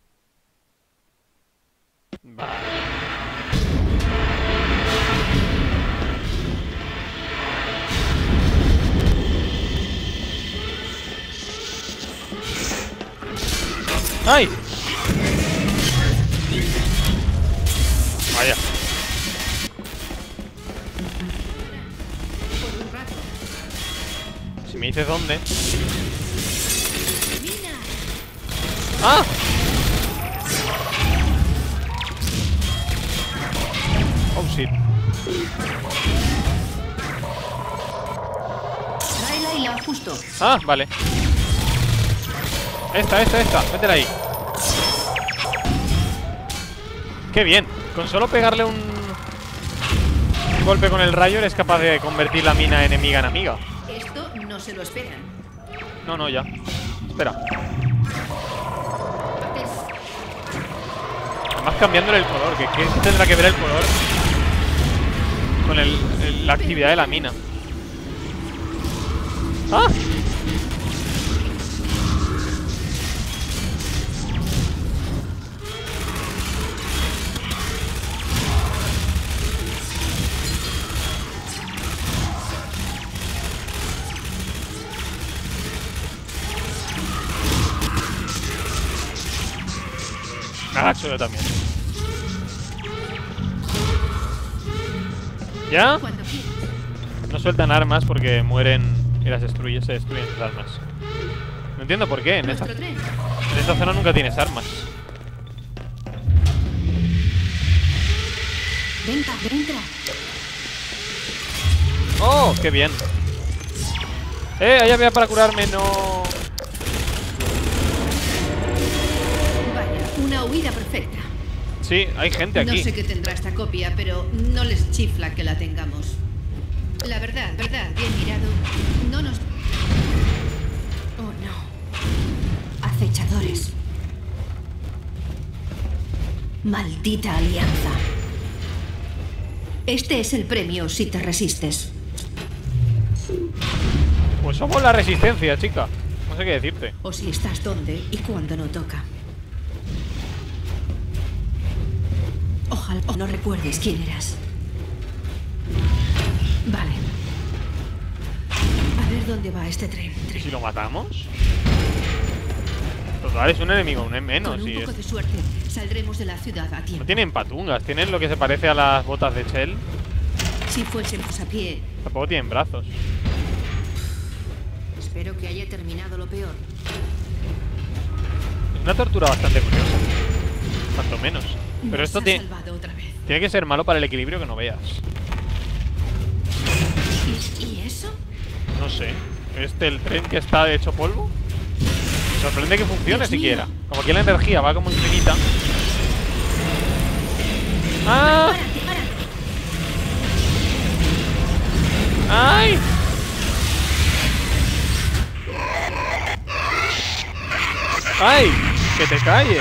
Vale. ¡Ay! Vaya. Por un rato. Si me dices dónde. ¡Mira! ¡Ah! Oh, shit. Tráela y la ajusto. Ah, vale. Esta. Métela ahí. ¡Qué bien! Con solo pegarle un... un golpe con el rayo eres capaz de convertir la mina enemiga en amiga. Esto no se lo esperan. No, no, ya. Espera. Además cambiándole el color. ¿Qué tendrá que ver el color con la actividad de la mina? ¡Ah! Me agacho yo también. ¿Ya? No sueltan armas porque mueren y se destruyen sus armas. No entiendo por qué. En esta zona nunca tienes armas. Venga, entra. ¡Oh! ¡Qué bien! Ahí había para curarme, no. Una huida perfecta. Sí, hay gente aquí. No sé qué tendrá esta copia, pero no les chifla que la tengamos. La verdad, bien mirado. No nos... Oh, no. Acechadores. Maldita alianza. Este es el premio si te resistes. Pues somos la resistencia, chica. No sé qué decirte. O si estás donde y cuando no toca. Ojalá no recuerdes quién eras. Vale. A ver dónde va este tren. ¿Y si lo matamos? Total, es un enemigo, un menos. Con un poco de suerte saldremos de la ciudad a tiempo. No tienen patungas, tienen lo que se parece a las botas de Shell. Si fuésemos a pie. Tampoco tienen brazos. Espero que haya terminado lo peor. Es una tortura bastante curiosa. Cuanto menos. Pero esto tiene que ser malo para el equilibrio que no veas. ¿Y eso? No sé. ¿El tren que está hecho polvo? Me sorprende que funcione siquiera. Como aquí la energía va como infinita. ¡Ah! ¡Ay! ¡Ay! ¡Que te calles!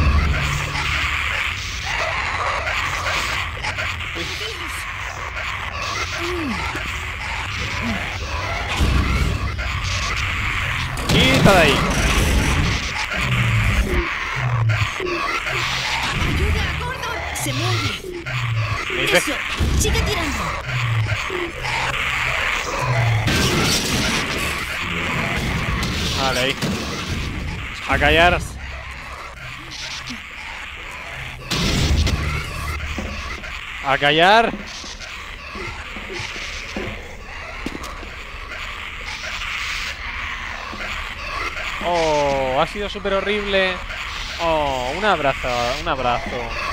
¡Quita de ahí! ¡Ayuda, Gordon! ¡Se mueve! ¡Eso! ¡Sigue tirando! Vale, ahí. A callar. A callar. Oh, ha sido súper horrible. Oh, un abrazo, un abrazo.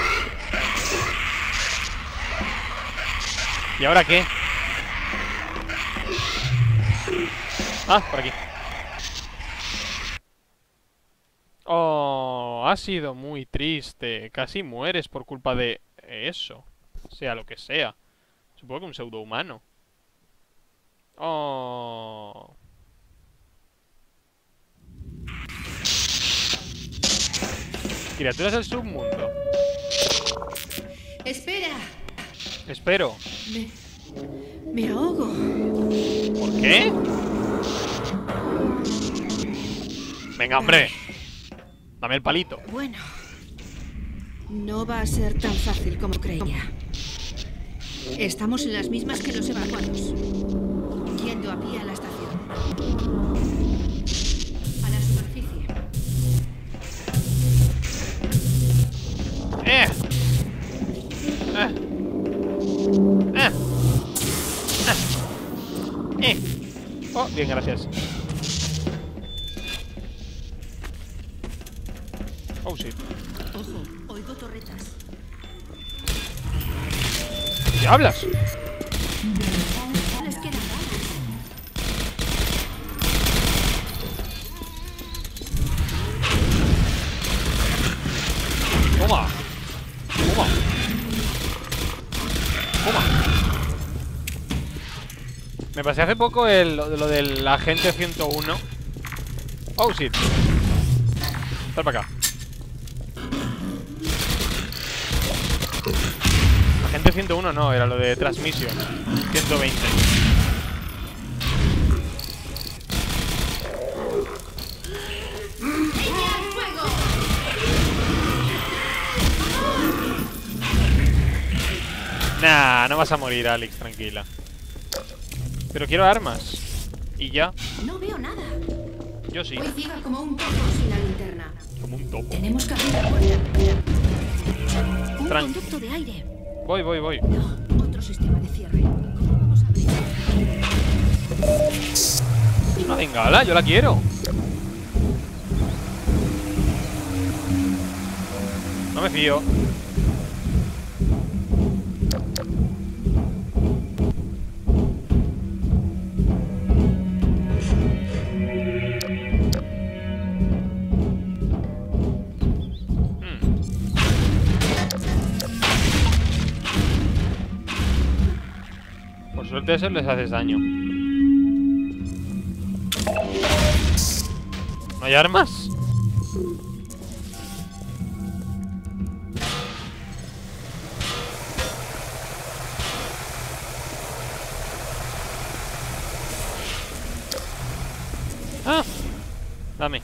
¿Y ahora qué? Ah, por aquí. Oh, ha sido muy triste. Casi mueres por culpa de eso. Sea lo que sea. Supongo que un pseudohumano. Oh. Criaturas del submundo. Espera. Espero. Me ahogo. ¿Por qué? Venga, hombre. Dame el palito. Bueno. No va a ser tan fácil como creía. Estamos en las mismas que los evacuados. Yendo a pie a la estación. A la superficie. Oh, bien, gracias. Oh, sí. Ojo, oigo torretas. ¿Qué hablas? Les quedan balas. Toma. Toma. Toma. Me pasé hace poco lo del agente 101. Oh, shit. Sal para acá. Agente 101 no, era lo de Transmission 120. Nah, no vas a morir, Alex, tranquila. Pero quiero armas. Y ya. No veo nada. Yo sí. Voy ciega como un topo sin la linterna. Como un topo. Tenemos que abrir la puerta. Un Tran- conducto de aire. Voy. No, otro sistema de cierre. ¿Cómo vamos a abrir? Una bengala, yo la quiero. No me fío. Por suerte eso les haces daño. ¿No hay armas? Ah, dame.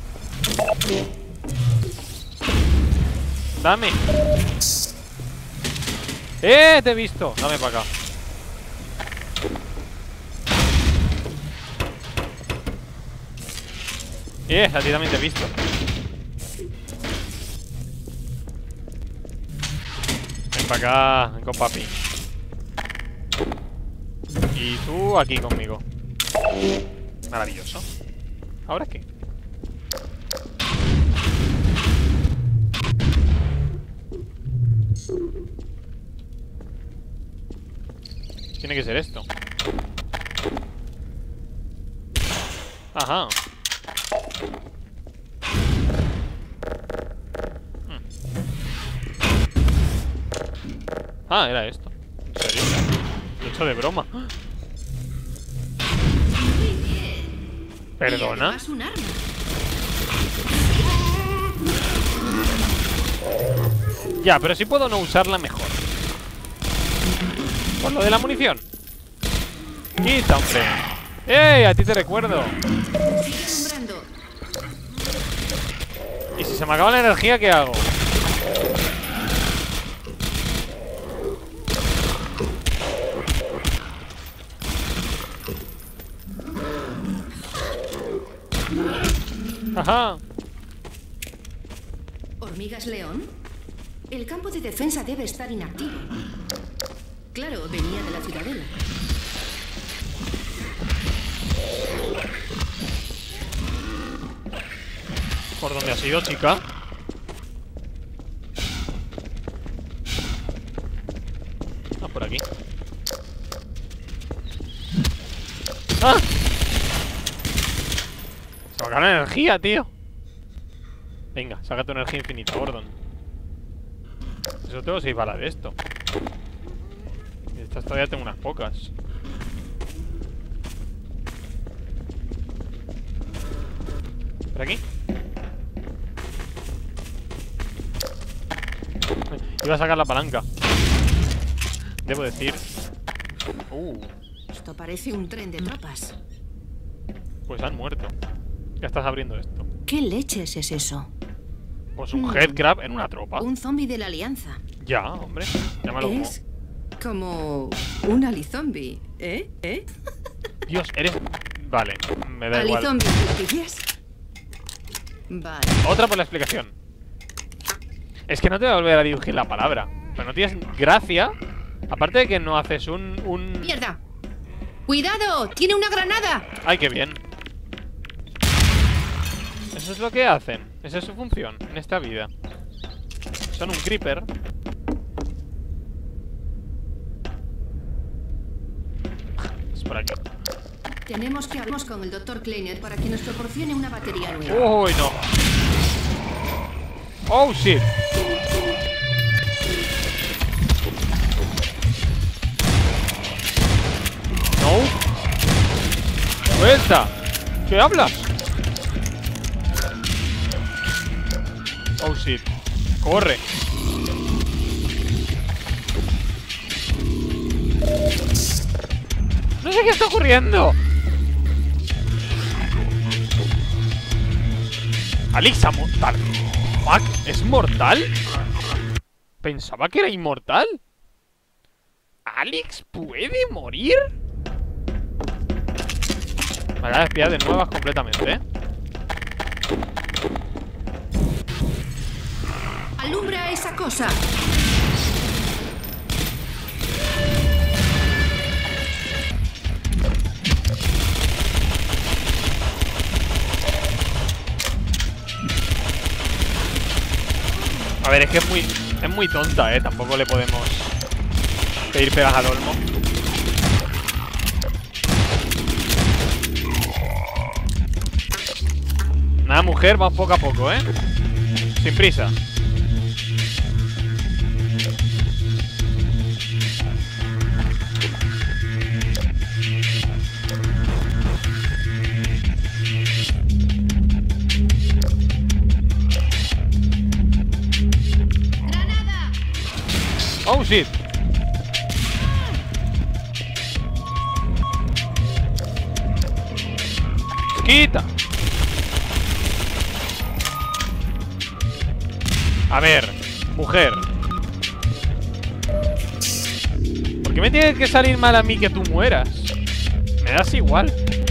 Dame. Te he visto. Dame para acá. A ti también te he visto. Ven para acá, ven con papi. Y tú aquí conmigo. Maravilloso. ¿Ahora qué? Tiene que ser esto. Ajá. Ah, era esto. ¿En serio? Lo he hecho de broma. Muy bien. ¿Perdona? Y además un arma. Ya, pero sí puedo no usarla mejor. Por lo de la munición. Quita, hombre. ¡Ey! A ti te recuerdo. Sigue alumbrando. ¿Y si se me acaba la energía, qué hago? Ajá. ¿Hormigas león? El campo de defensa debe estar inactivo. Claro, venía de la ciudadela. ¿Por dónde has ido, chica? Ah, por aquí. ¡Ah! Se me acaba la energía, tío. Venga, saca tu energía infinita, Gordon. Eso tengo 6 balas de esto. Y estas todavía tengo unas pocas. ¿Por aquí? Iba a sacar la palanca. Debo decir. Esto parece un tren de tropas. Pues han muerto. Ya estás abriendo esto. ¿Qué leches es eso? Pues un headcrab en una tropa. Un zombie de la Alianza. Ya, hombre. Llámalo como. Es como un alizombie, ¿eh? Dios, eres. Vale, me da igual. ¿Alizombie, ¿pillas? Vale. Otra por la explicación. Es que no te voy a volver a dirigir la palabra. Pero no tienes gracia. Aparte de que no haces un... ¡Mierda! ¡Cuidado! ¡Tiene una granada! ¡Ay, qué bien! Eso es lo que hacen. Esa es su función en esta vida. Son un creeper. Es por aquí. Tenemos que hablar con el Dr. Kleiner para que nos proporcione una batería nueva. ¡Uy, no! ¡Oh, shit! No. Elsa, ¿qué hablas? Oh shit. Corre. No sé qué está ocurriendo. Alexa mortal. Fuck, ¿es mortal? Pensaba que era inmortal. ¿Alex puede morir? Me voy a despiar de nuevas completamente, ¿eh? ¡Alumbra esa cosa! A ver, es que es muy tonta, ¿eh? Tampoco le podemos pedir pegas al olmo. Nada, mujer, vamos poco a poco, ¿eh? Sin prisa. Oh shit. Quita. A ver, mujer. ¿Por qué me tiene que salir mal a mí que tú mueras? Me das igual.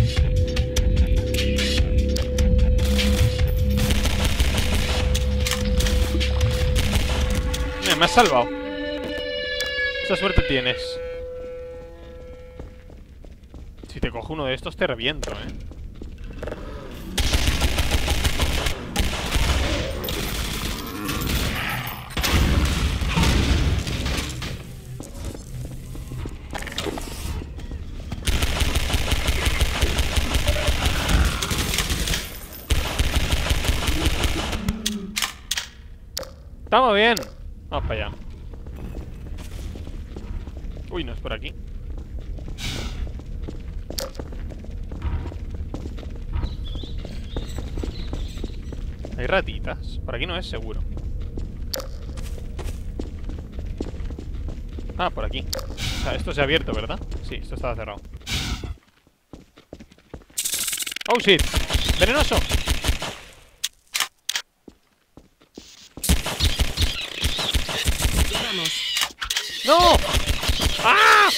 Me has salvado. Esa suerte tienes. Si te cojo uno de estos te reviento, ¿eh? Estamos bien. Vamos para allá. Uy, no es por aquí. Hay ratitas. Por aquí no es seguro. Ah, por aquí. O sea, esto se ha abierto, ¿verdad? Sí, esto estaba cerrado. Oh, shit. Venenoso. ¡No! ¡Ah!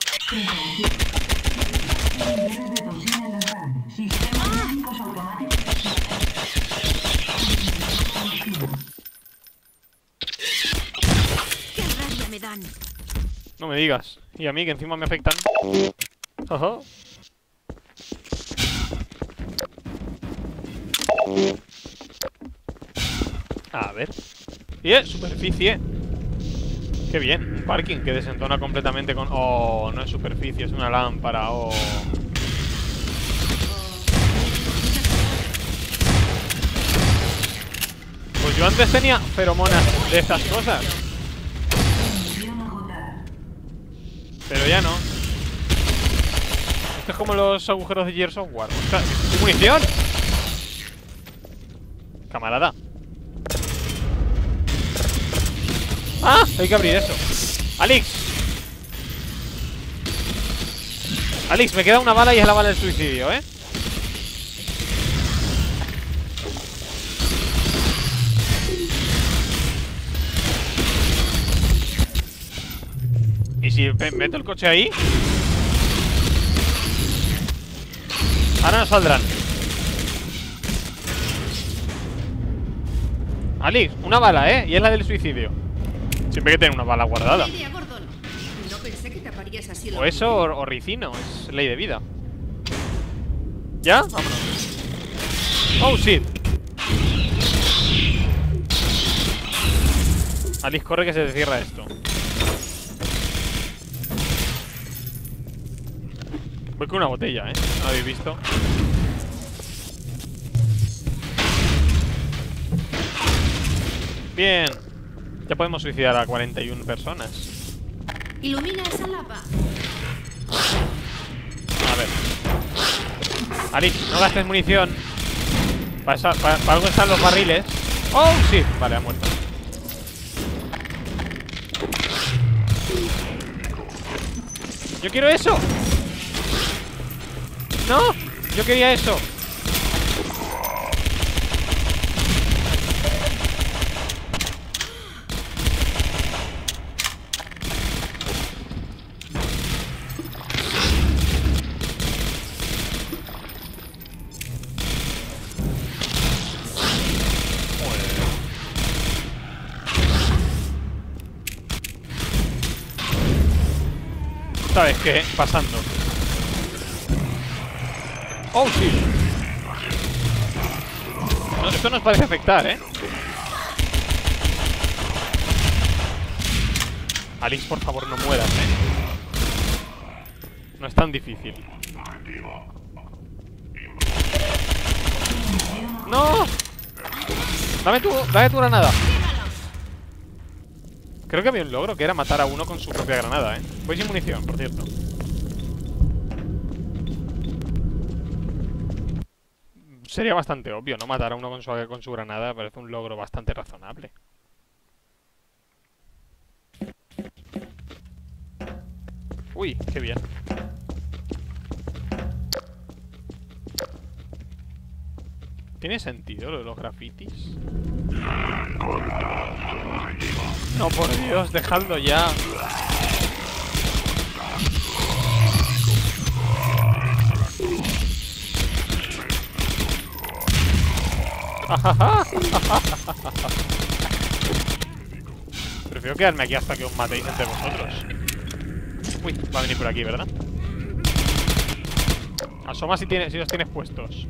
¡Qué rabia me dan! No me digas. Y a mí que encima me afectan. Ajá. A ver. Y superficie. Qué bien, un parking que desentona completamente con... Oh, no es superficie, es una lámpara. Oh. Pues yo antes tenía feromonas de estas cosas. Pero ya no. Esto es como los agujeros de Gears of War. ¡Ostras! ¡Munición! Camarada. ¡Ah! Hay que abrir eso. ¡Alex! Alex, me queda una bala y es la bala del suicidio, ¿eh? ¿Y si meto el coche ahí? Ahora no saldrán. Alex, una bala, ¿eh? Y es la del suicidio. Siempre hay que tener una bala guardada. No pensé que te taparías así. O eso o ricino, es ley de vida. ¿Ya? Vámonos. Oh, shit. Alex, corre que se te cierra esto. Voy con una botella, ¿eh? ¿No lo habéis visto? Bien. Ya podemos suicidar a 41 personas. Ilumina esa lava. A ver. Alice, no gastes munición. Para algo están los barriles. ¡Oh, sí! Vale, ha muerto. ¡Yo quiero eso! ¡No! ¡Yo quería eso! ¿Sabes qué? Pasando. ¡Oh, sí! No, esto nos parece afectar, ¿eh? Alice, por favor, no mueras, ¿eh? No es tan difícil. ¡No! Dame tu granada. Creo que había un logro que era matar a uno con su propia granada, ¿eh? Voy sin munición, por cierto. Sería bastante obvio, ¿no? Matar a uno con su granada parece un logro bastante razonable. Uy, qué bien. ¿Tiene sentido lo de los grafitis? No, por Dios, dejadlo ya. Prefiero quedarme aquí hasta que os matéis entre vosotros. Uy, va a venir por aquí, ¿verdad? Asoma si los tienes puestos.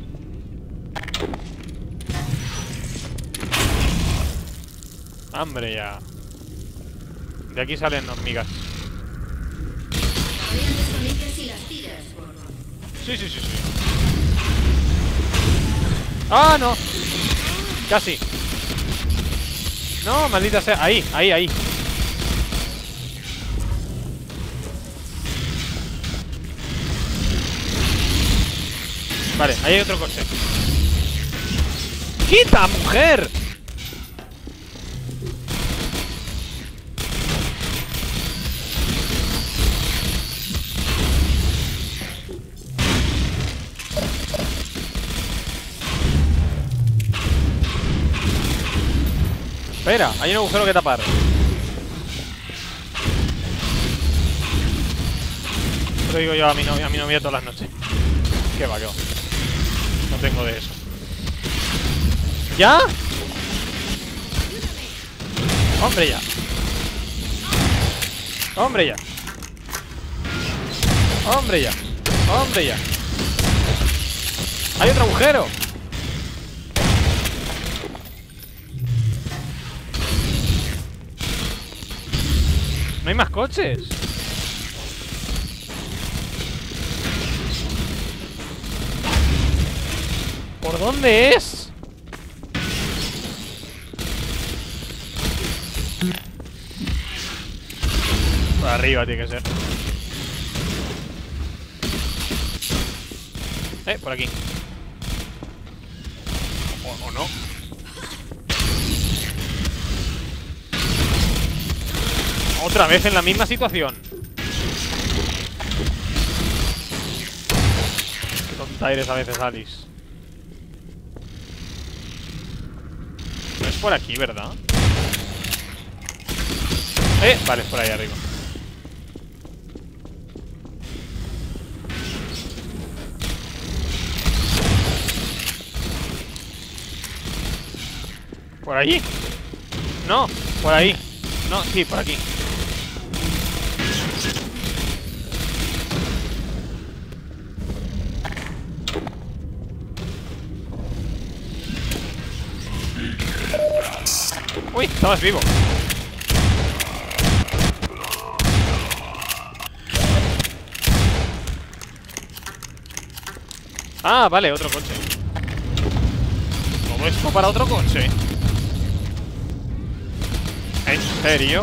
¡Hambre ya! De aquí salen hormigas. Sí, sí, sí, sí. ¡Ah, no! Casi. No, maldita sea. Ahí, ahí, ahí. Vale, ahí hay otro coche. ¡Quita, mujer! Espera, hay un agujero que tapar. Lo digo yo a mi novia todas las noches. ¿Qué va, qué va? No tengo de eso. ¿Ya? ¡Hombre, ya! ¡Hombre, ya! ¡Hombre, ya! ¡Hombre, ya! ¡Hay otro agujero! ¿No hay más coches? ¿Por dónde es? Por arriba tiene que ser. Por aquí. O no. Otra vez en la misma situación. Qué tonta eres a veces, Alice. No es por aquí, ¿verdad? Vale, es por ahí arriba. ¿Por allí? No, por ahí. No, sí, por aquí. Uy, estabas vivo. Ah, vale, otro coche. ¿Todo esto para otro coche? ¿En serio?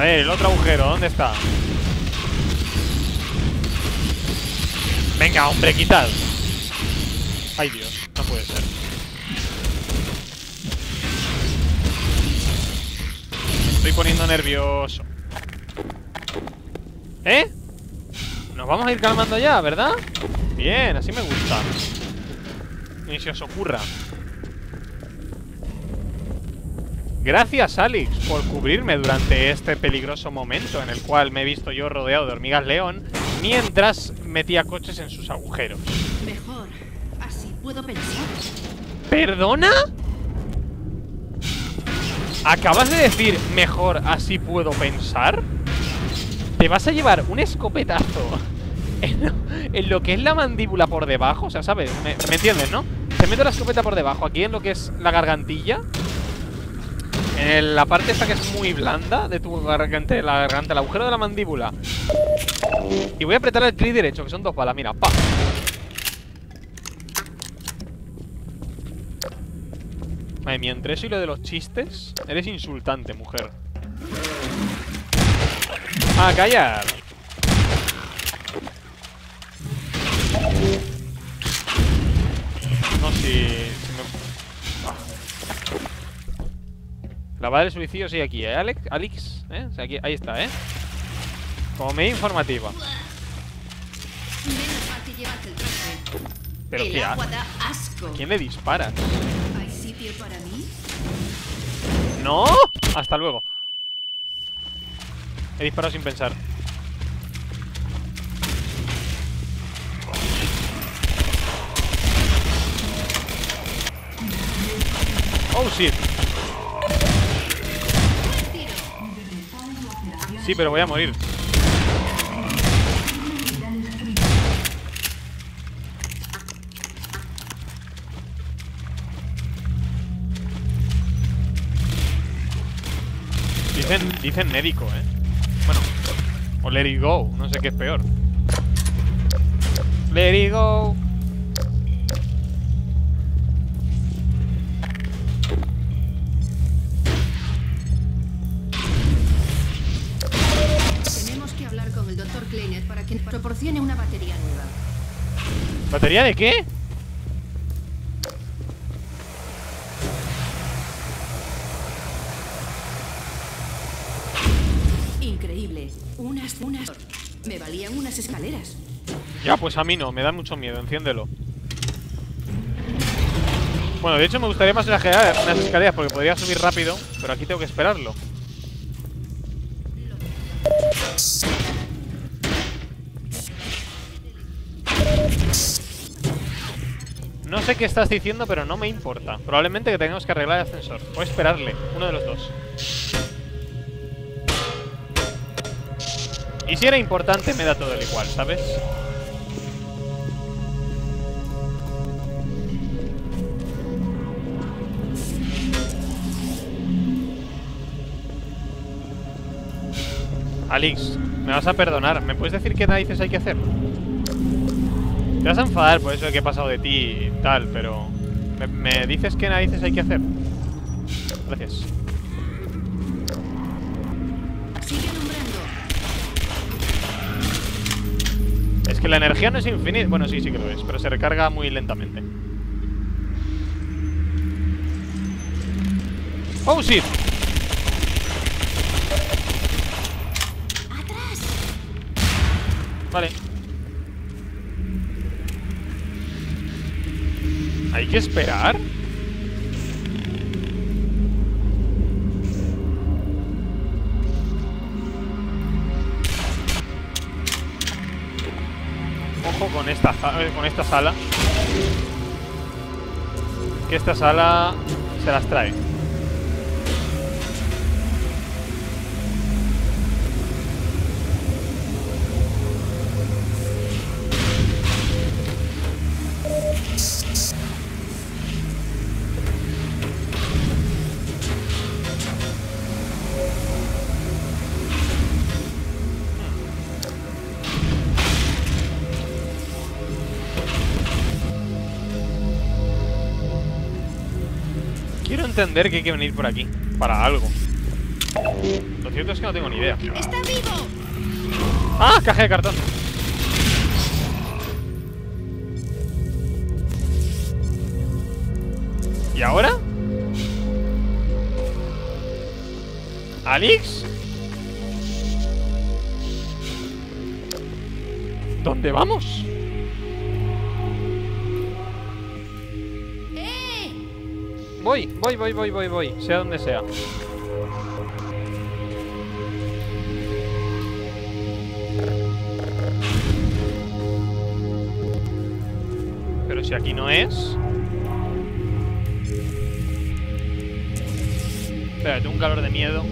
ver, el otro agujero, ¿dónde está? Venga, hombre, quitad. Ay, Dios, no puede ser. Me estoy poniendo nervioso. ¿Eh? Nos vamos a ir calmando ya, ¿verdad? Bien, así me gusta. Ni se os ocurra. Gracias, Alex, por cubrirme durante este peligroso momento en el cual me he visto yo rodeado de hormigas león mientras metía coches en sus agujeros. Mejor, así puedo pensar. ¿Perdona? ¿Acabas de decir mejor así puedo pensar? ¿Te vas a llevar un escopetazo en lo que es la mandíbula por debajo? O sea, ¿sabes? ¿Me entiendes, no? Te meto la escopeta por debajo, aquí en lo que es la gargantilla. En la parte esta que es muy blanda de tu garganta, el agujero de la mandíbula. Y voy a apretar el clic derecho, que son 2 balas, mira, pa. Madre mía, entre eso y lo de los chistes, eres insultante, mujer. ¡A callar! No, si me... La bala del suicidio sí aquí, ¿eh, Alex? ¿Eh? O sea, aquí, ahí está, ¿eh? Como media informativa. Menos mal que llevas el traje. ¿Pero el qué agua hace? da asco. ¿A quién le disparas? ¿Hay sitio para mí? ¡No! Hasta luego. He disparado sin pensar. ¡Oh, shit! Sí, pero voy a morir. Dicen médico, ¿eh? Bueno, o let it go, no sé qué es peor. Let it go. Tenemos que hablar con el Dr. Kleiner para que proporcione una batería nueva. ¿Batería de qué? Increíble. Unas... Me valían unas escaleras. Ya, pues a mí no, me da mucho miedo, enciéndelo. Bueno, de hecho me gustaría más unas escaleras porque podría subir rápido, pero aquí tengo que esperarlo. No sé qué estás diciendo, pero no me importa. Probablemente que tengamos que arreglar el ascensor o esperarle, uno de los dos. Y si era importante, me da todo el igual, ¿sabes? Alex, me vas a perdonar. ¿Me puedes decir qué narices hay que hacer? Te vas a enfadar por eso de que he pasado de ti y tal, pero... ¿Me dices qué narices hay que hacer? Gracias. Sigue nombrando. Es que la energía no es infinita. Bueno, sí, sí que lo es, pero se recarga muy lentamente. ¡Oh, sí! ¡Atrás! Vale. ¿Hay que esperar? Ojo con esta sala. Que esta sala se las trae. Quiero entender que hay que venir por aquí para algo. Lo cierto es que no tengo ni idea. ¡Está vivo! ¡Ah! Caja de cartón. ¿Y ahora? ¿Alex? ¿Dónde vamos? Voy. Sea donde sea. Pero si aquí no es... Espera, tengo un calor de miedo.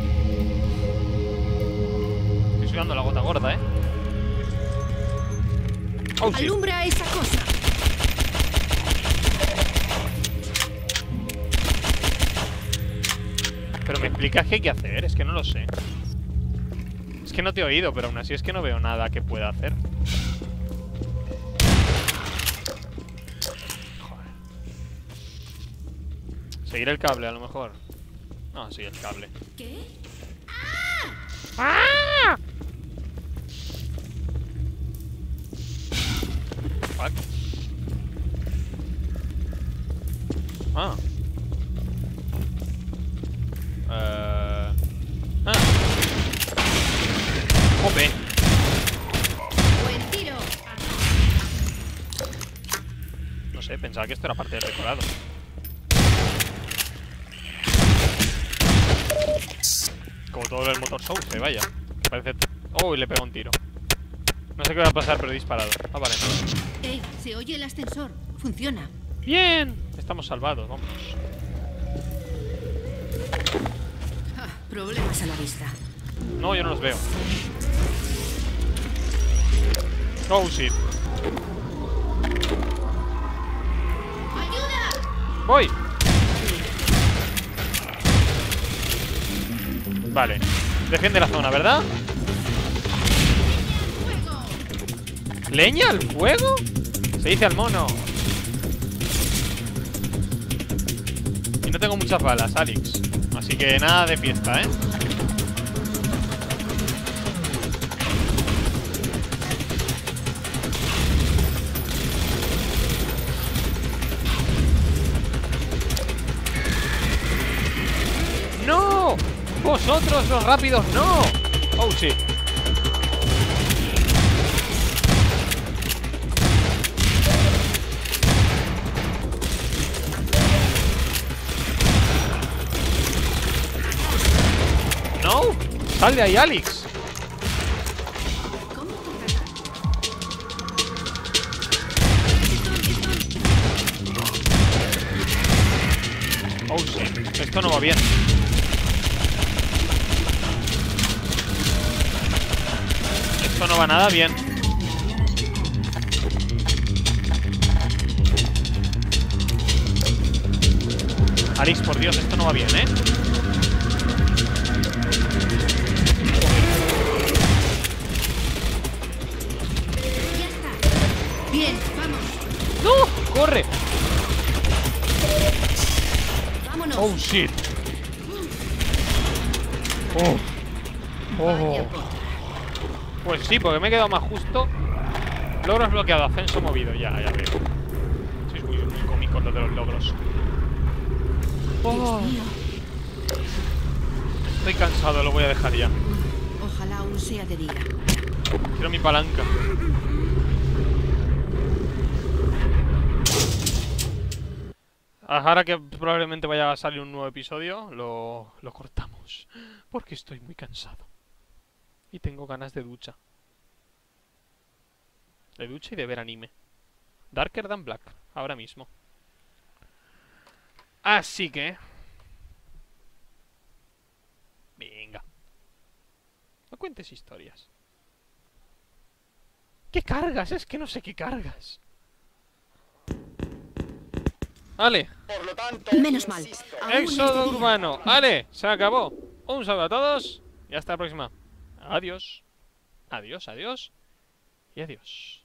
Estoy sudando la gota gorda, ¿eh? Oh, sí. ¡Alumbra esa cosa! Pero me explicas qué hay que hacer, es que no lo sé. Es que no te he oído, pero aún así es que no veo nada que pueda hacer. Joder. Seguir el cable, a lo mejor. No, sigue el cable. ¿Qué? ¡Ah! Fuck. Ah. Jope. ¡Buen tiro! No sé, pensaba que esto era parte del decorado. Como todo el motor Source, vaya. Que parece... Oh, y le pego un tiro. No sé qué va a pasar, pero he disparado. Ah, vale, no. ¡Ey! Se oye el ascensor. Funciona. ¡Bien! Estamos salvados, vamos. Problemas a la vista. No, yo no los veo. Oh, shit. ¡Ayuda! ¡Voy! Vale. Defiende la zona, ¿verdad? ¿Leña al fuego? Se dice al mono. Y no tengo muchas balas, Alex. Así que nada de fiesta, ¿eh? ¡No! ¡Vosotros los rápidos, no! ¡Oh, sí! ¡No! ¡Sal de ahí, Alex! Oh, sí. Esto no va bien. Esto no va nada bien. Alex, por Dios, esto no va bien, ¿eh? Ya está. Bien, vamos. ¡No! ¡Corre! Vámonos. ¡Oh, shit! ¡Oh! ¡Oh! Pues sí, porque me he quedado más justo. Logros bloqueado, ascenso movido. Ya veo. Sois muy cómicos lo de los logros. Oh. Dios mío. Estoy cansado, lo voy a dejar ya. Ojalá aún sea de día. Quiero mi palanca. Ahora que probablemente vaya a salir un nuevo episodio, lo cortamos. Porque estoy muy cansado. Y tengo ganas de ducha. De ducha y de ver anime. Darker Than Black, ahora mismo. Así que... Venga. No cuentes historias. ¿Qué cargas? Es que no sé qué cargas. Vale. Por lo tanto, Menos mal. insisto, Aún es de Éxodo día. urbano. Vale, se acabó. Un saludo a todos. Y hasta la próxima. Adiós. Adiós, adiós. Y adiós.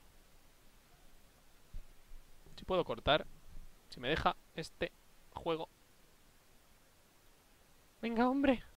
Si puedo cortar. Si me deja este juego. Venga, hombre.